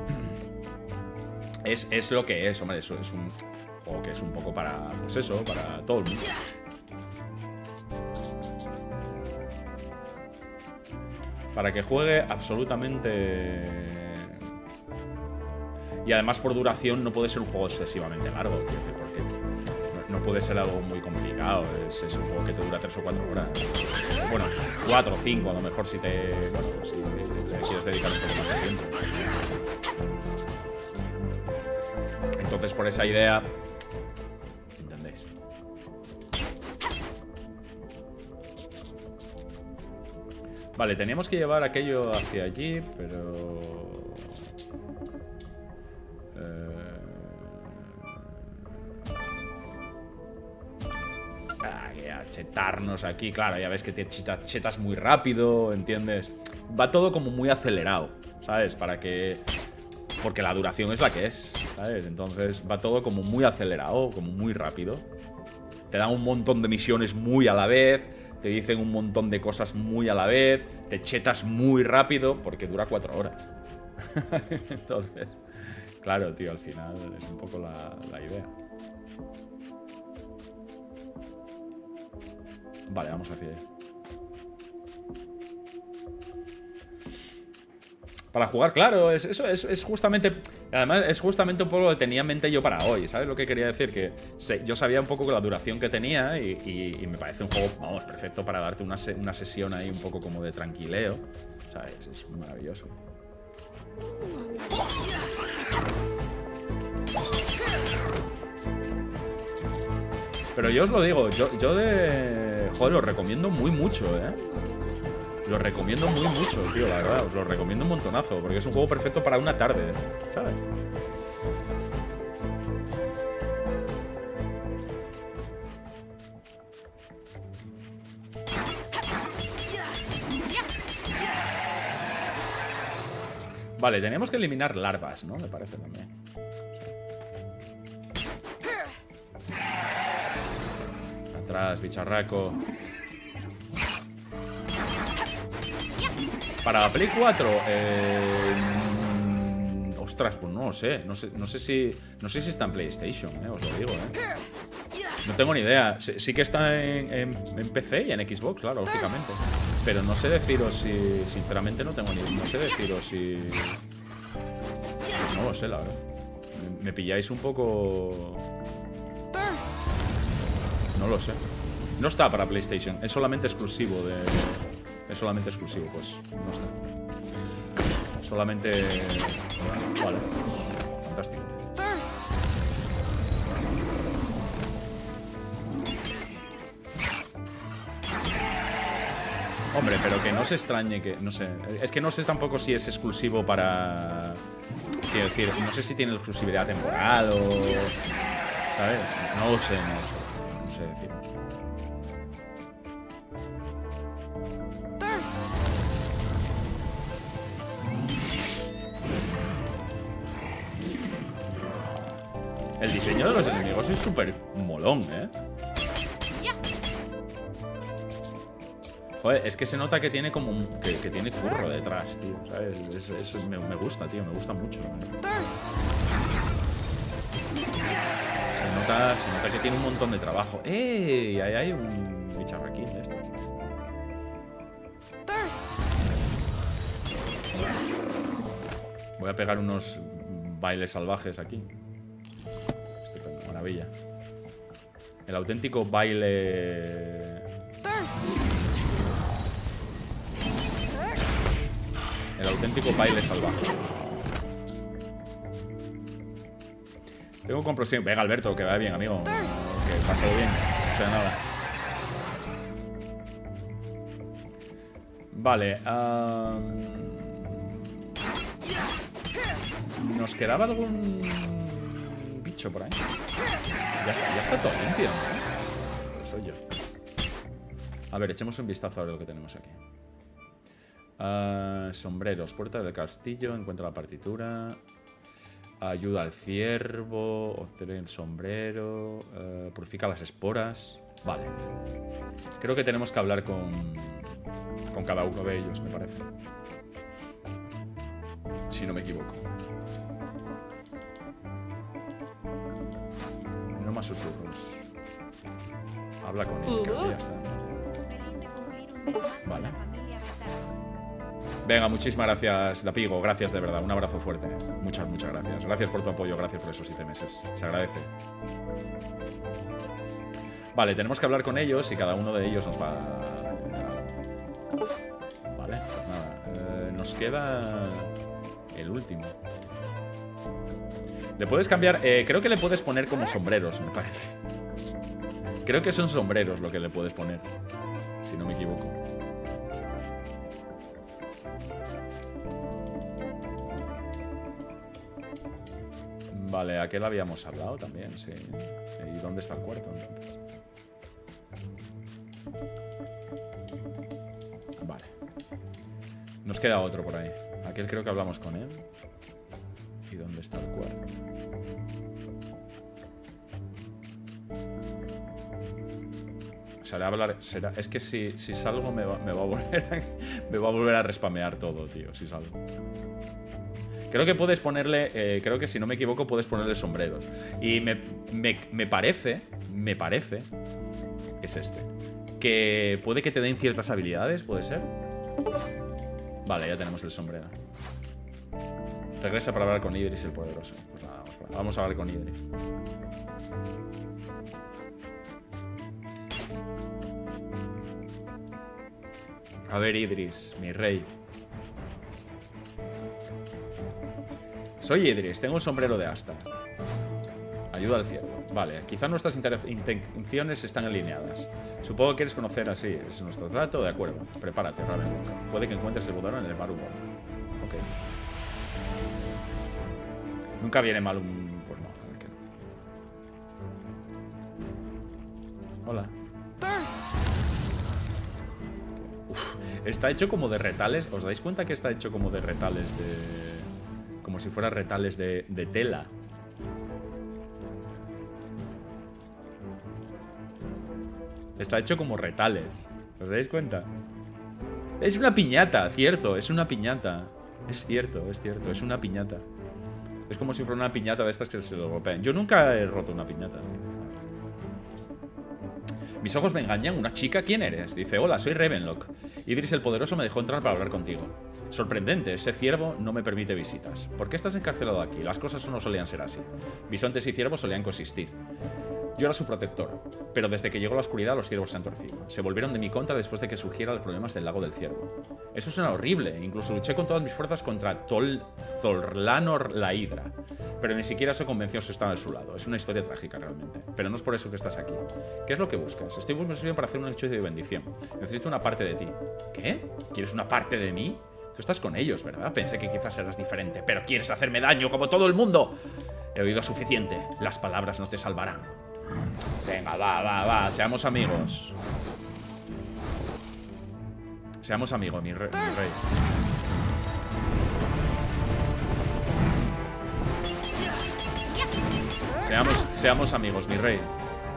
Es lo que es, hombre. Eso es un juego que es un poco para, pues eso, para todo el mundo. Para que juegue absolutamente Y además por duración no puede ser un juego excesivamente largo, quiero decir, porque no puede ser algo muy complicado. Es un juego que te dura 3 o 4 horas. Bueno, 4 o 5 a lo mejor si te... Bueno, si le quieres dedicar un poco más de tiempo. Entonces por esa idea... ¿Entendéis? Vale, teníamos que llevar aquello hacia allí, pero... chetarnos aquí, claro, ya ves que te chetas muy rápido, ¿entiendes? Va todo como muy acelerado, ¿sabes? Para que... Porque la duración es la que es, ¿sabes? Entonces va todo como muy acelerado, como muy rápido. Te dan un montón de misiones muy a la vez, te dicen un montón de cosas muy a la vez, te chetas muy rápido porque dura 4 horas. Entonces, claro, tío, al final es un poco la idea. Vale, vamos hacia ahí. Para jugar, claro, eso es justamente... Además, es justamente un poco lo que tenía en mente yo para hoy, ¿sabes lo que quería decir? Que yo sabía un poco la duración que tenía y me parece un juego, vamos, perfecto para darte una sesión ahí un poco como de tranquileo, ¿sabes? Es maravilloso. Pero yo os lo digo, yo de... Joder, lo recomiendo muy mucho, ¿eh? Lo recomiendo muy mucho, tío, la verdad. Os lo recomiendo un montonazo, porque es un juego perfecto para una tarde, ¿sabes? Vale, tenemos que eliminar larvas, ¿no? Me parece también. Atrás, bicharraco. Para la Play 4, ostras, pues no lo sé. No sé si está en PlayStation, os lo digo, No tengo ni idea. Sí que está en PC y en Xbox, claro, lógicamente. Pero no sé deciros si... Sinceramente no tengo ni idea. No sé deciros si... No lo sé, la verdad. Me pilláis un poco... No lo sé. No está para PlayStation. Es solamente exclusivo de... Es solamente exclusivo, pues no está. Solamente... Vale. Fantástico. Hombre, pero que no se extrañe que... No sé. Es que no sé tampoco si es exclusivo para... Quiero decir, no sé si tiene exclusividad temporal o... ¿Sabes? No lo sé, no sé deciros. El diseño de los enemigos es súper molón, ¿eh? Joder, es que se nota que tiene como... Que tiene curro detrás, tío, ¿sabes? Eso me gusta, tío, me gusta mucho. Se nota que tiene un montón de trabajo. ¡Ey! Ahí hay un bicharraquín de estos. Voy a pegar unos bailes salvajes aquí. Maravilla. El auténtico baile... El auténtico baile salvaje. Tengo compresión. Venga, Alberto, que vaya bien, amigo. Que pase bien. No sea nada. Vale. ¿Nos quedaba algún bicho por ahí? Ya está todo limpio, ¿no? Soy yo. A ver, echemos un vistazo a ver lo que tenemos aquí. Sombreros, puerta del castillo, encuentra la partitura. Ayuda al ciervo, obtener el sombrero, purifica las esporas. Vale. Creo que tenemos que hablar con cada uno de ellos, me parece. Si no me equivoco. No más susurros. Habla con él, creo que ya está. Vale. Venga, muchísimas gracias, Dapigo. Gracias de verdad. Un abrazo fuerte. Muchas, muchas gracias. Gracias por tu apoyo. Gracias por esos 7 meses. Se agradece. Vale, tenemos que hablar con ellos y cada uno de ellos nos va a... Vale, pues nada. Nos queda el último. Le puedes cambiar... creo que le puedes poner como sombreros, me parece. Creo que son sombreros lo que le puedes poner, si no me equivoco. Vale, aquel habíamos hablado también, sí. ¿Y dónde está el cuarto, entonces? Vale. Nos queda otro por ahí. Aquel creo que hablamos con él. ¿Y dónde está el cuarto? Será hablar... Será, es que si salgo me va a volver a respamear todo, tío, si salgo. Creo que puedes ponerle... creo que si no me equivoco puedes ponerle sombreros. Y me parece... Es este. Que puede que te den ciertas habilidades, ¿puede ser? Vale, ya tenemos el sombrero. Regresa para hablar con Idris el Poderoso. Pues nada, vamos a hablar con Idris. A ver, Idris, mi rey. Soy Idris, tengo un sombrero de asta. Ayuda al ciervo. Vale, quizá nuestras intenciones están alineadas. Supongo que quieres conocer así. Es nuestro trato, de acuerdo. Prepárate, Ravenlock. Puede que encuentres el Budón en el bar humor. Ok. Nunca viene mal un... Pues no, hola. Uf, está hecho como de retales. ¿Os dais cuenta que está hecho como de retales de... Como si fuera retales de tela? Está hecho como retales. ¿Os dais cuenta? Es una piñata, cierto. Es una piñata. Es cierto, es cierto. Es una piñata. Es como si fuera una piñata de estas que se lo golpean. Yo nunca he roto una piñata. Mis ojos me engañan. ¿Una chica? ¿Quién eres? Dice, hola, soy Ravenlock. Idris el Poderoso me dejó entrar para hablar contigo. Sorprendente, ese ciervo no me permite visitas. ¿Por qué estás encarcelado aquí? Las cosas no solían ser así. Bisontes y ciervos solían coexistir. Yo era su protector, pero desde que llegó la oscuridad los ciervos se han torcido. Se volvieron de mi contra después de que surgieran los problemas del lago del ciervo. Eso suena horrible, incluso luché con todas mis fuerzas contra Zorlanor la Hidra. Pero ni siquiera se convenció si estaba de su lado. Es una historia trágica realmente, pero no es por eso que estás aquí. ¿Qué es lo que buscas? Estoy buscando para hacer un hechizo de bendición. Necesito una parte de ti. ¿Qué? ¿Quieres una parte de mí? Tú estás con ellos, ¿verdad? Pensé que quizás eras diferente, pero quieres hacerme daño como todo el mundo. He oído suficiente. Las palabras no te salvarán. Venga, va. Seamos amigos. Seamos amigos, mi rey. Seamos amigos, mi rey.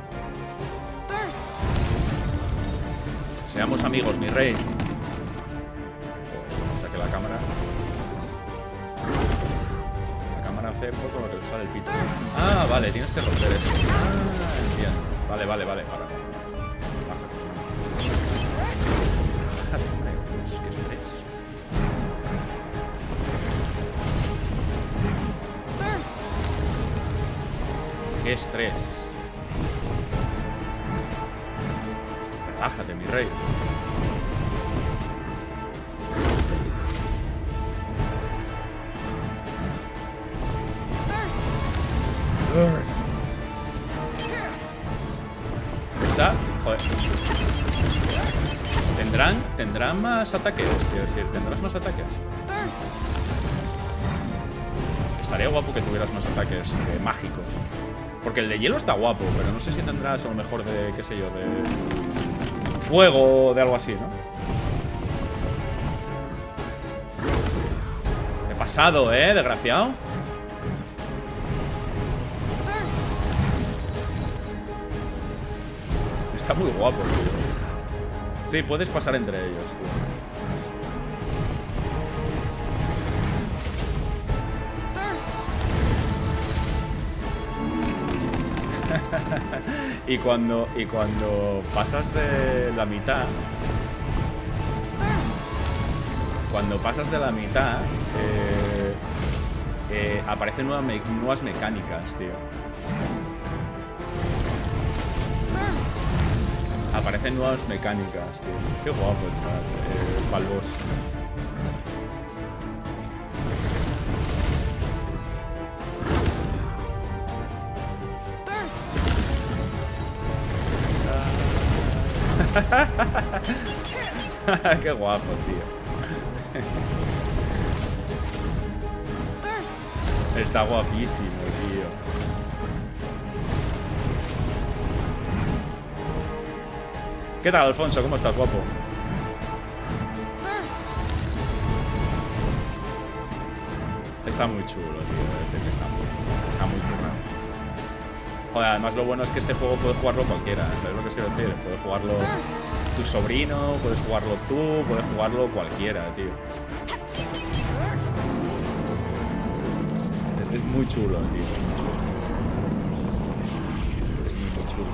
Seamos amigos, mi rey. Saque la cámara. La cámara hace poco lo que le sale el pito. Ah, vale, tienes que romper eso. Ah, entiendo. Vale. Para. Bájate. Qué estrés. Qué estrés. Relájate, mi rey. Está... Joder. ¿Tendrán más ataques? Quiero decir, ¿tendrás más ataques? Estaría guapo que tuvieras más ataques mágicos. Porque el de hielo está guapo, pero no sé si tendrás a lo mejor de, qué sé yo, de fuego o de algo así, ¿no? He pasado, desgraciado. Está muy guapo, tío. Sí, puedes pasar entre ellos, tío. y cuando pasas de la mitad, Cuando pasas de la mitad, aparecen nuevas mecánicas, tío. Aparecen nuevas mecánicas, tío. Qué guapo, chaval. Pa'l boss. Qué guapo, tío. Está guapísimo, tío. ¿Qué tal, Alfonso? ¿Cómo estás, guapo? Está muy chulo, tío. Está muy currado. Joder, además lo bueno es que este juego puede jugarlo cualquiera. ¿Sabes lo que os quiero decir? Puede jugarlo tu sobrino, puedes jugarlo tú, puedes jugarlo cualquiera, tío. Es muy chulo, tío. Es muy chulo.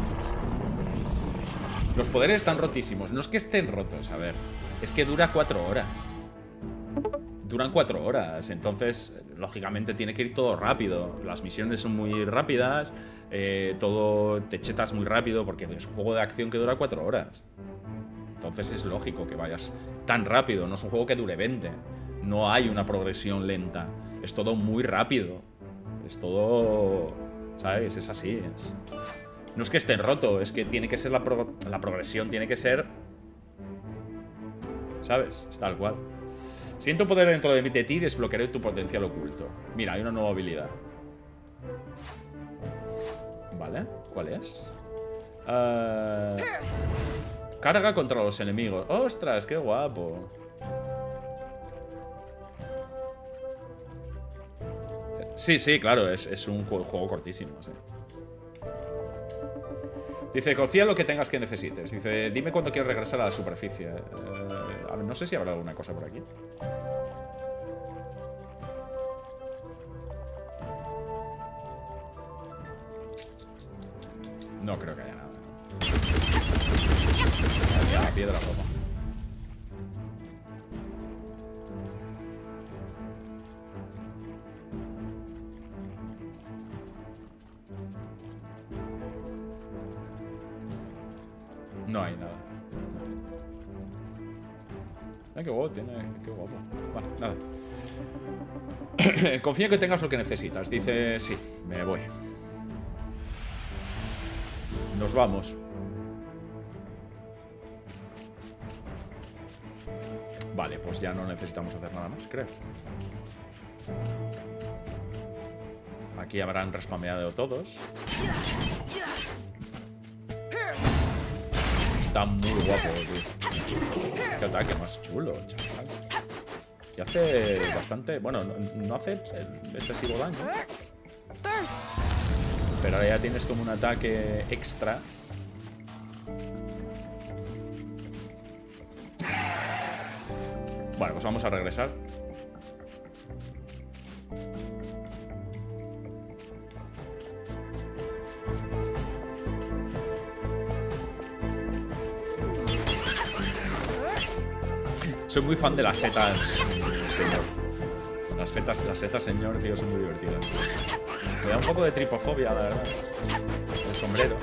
Los poderes están rotísimos. No es que estén rotos, a ver. Es que dura 4 horas. Duran 4 horas. Entonces, lógicamente, tiene que ir todo rápido. Las misiones son muy rápidas. Todo te chetas muy rápido porque es un juego de acción que dura 4 horas. Entonces es lógico que vayas tan rápido. No es un juego que dure 20. No hay una progresión lenta. Es todo muy rápido. Es todo... ¿Sabes? Es así. No es que esté roto. Es que tiene que ser la progresión. Tiene que ser... ¿Sabes? Es tal cual. Siento poder dentro de ti y desbloquearé tu potencial oculto. Mira, hay una nueva habilidad. Vale. ¿Cuál es? Carga contra los enemigos. ¡Ostras! ¡Qué guapo! Sí, sí, claro, es un juego cortísimo, sí. Dice, confía en lo que tengas que necesites. Dice, dime cuándo quieres regresar a la superficie. A ver, no sé si habrá alguna cosa por aquí. No creo que haya nada, ¿no? Ya, la piedra roja. No hay nada. Ay, qué guapo tiene, qué guapo. Vale, nada. Confía en que tengas lo que necesitas. Dice, sí, me voy. Nos vamos. Vale, pues ya no necesitamos hacer nada más, creo. Aquí habrán respameado todos. Está muy guapo, tío. Qué ataque más chulo, chaval. Y hace bastante... Bueno, no hace excesivo daño. Pero ahora ya tienes como un ataque extra. Bueno, pues vamos a regresar. Soy muy fan de las setas, señor. Las setas, señor, tío, son muy divertidas. Me da un poco de tripofobia, la verdad. El sombrero.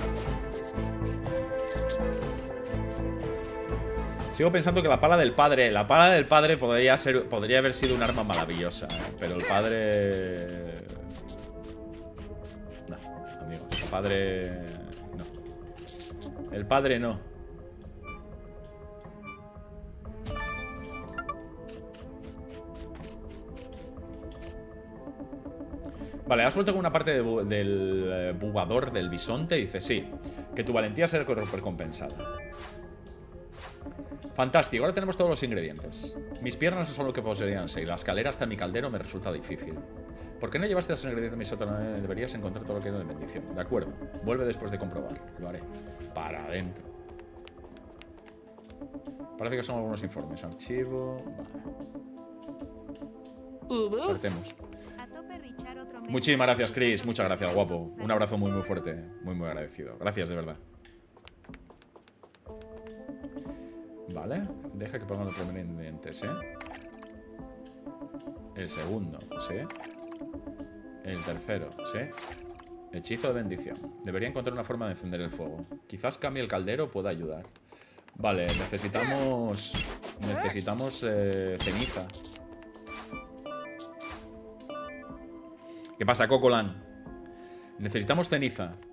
Sigo pensando que la pala del padre podría haber sido un arma maravillosa, ¿eh? Pero el padre... No, amigos, el padre... No. El padre no. Vale, has vuelto con una parte del bugador del bisonte. Dice, sí, que tu valentía será recompensada. Fantástico, ahora tenemos todos los ingredientes. Mis piernas no son lo que poseían ser y la escalera hasta mi caldero me resulta difícil. ¿Por qué no llevaste los ingredientes de mi sótano? Deberías encontrar todo lo que hay de bendición. De acuerdo, vuelve después de comprobar. Lo haré. Para adentro. Parece que son algunos informes. Archivo... Vale. Cortemos. Muchísimas gracias, Chris. Muchas gracias, guapo. Un abrazo muy, muy fuerte. Muy, muy agradecido. Gracias, de verdad. Vale. Deja que pongan los ingredientes, ¿eh? El segundo, ¿sí? El tercero, ¿sí? Hechizo de bendición. Debería encontrar una forma de encender el fuego. Quizás cambie el caldero, pueda ayudar. Vale, necesitamos... Necesitamos ceniza. ¿Qué pasa, Cocolan? Necesitamos ceniza.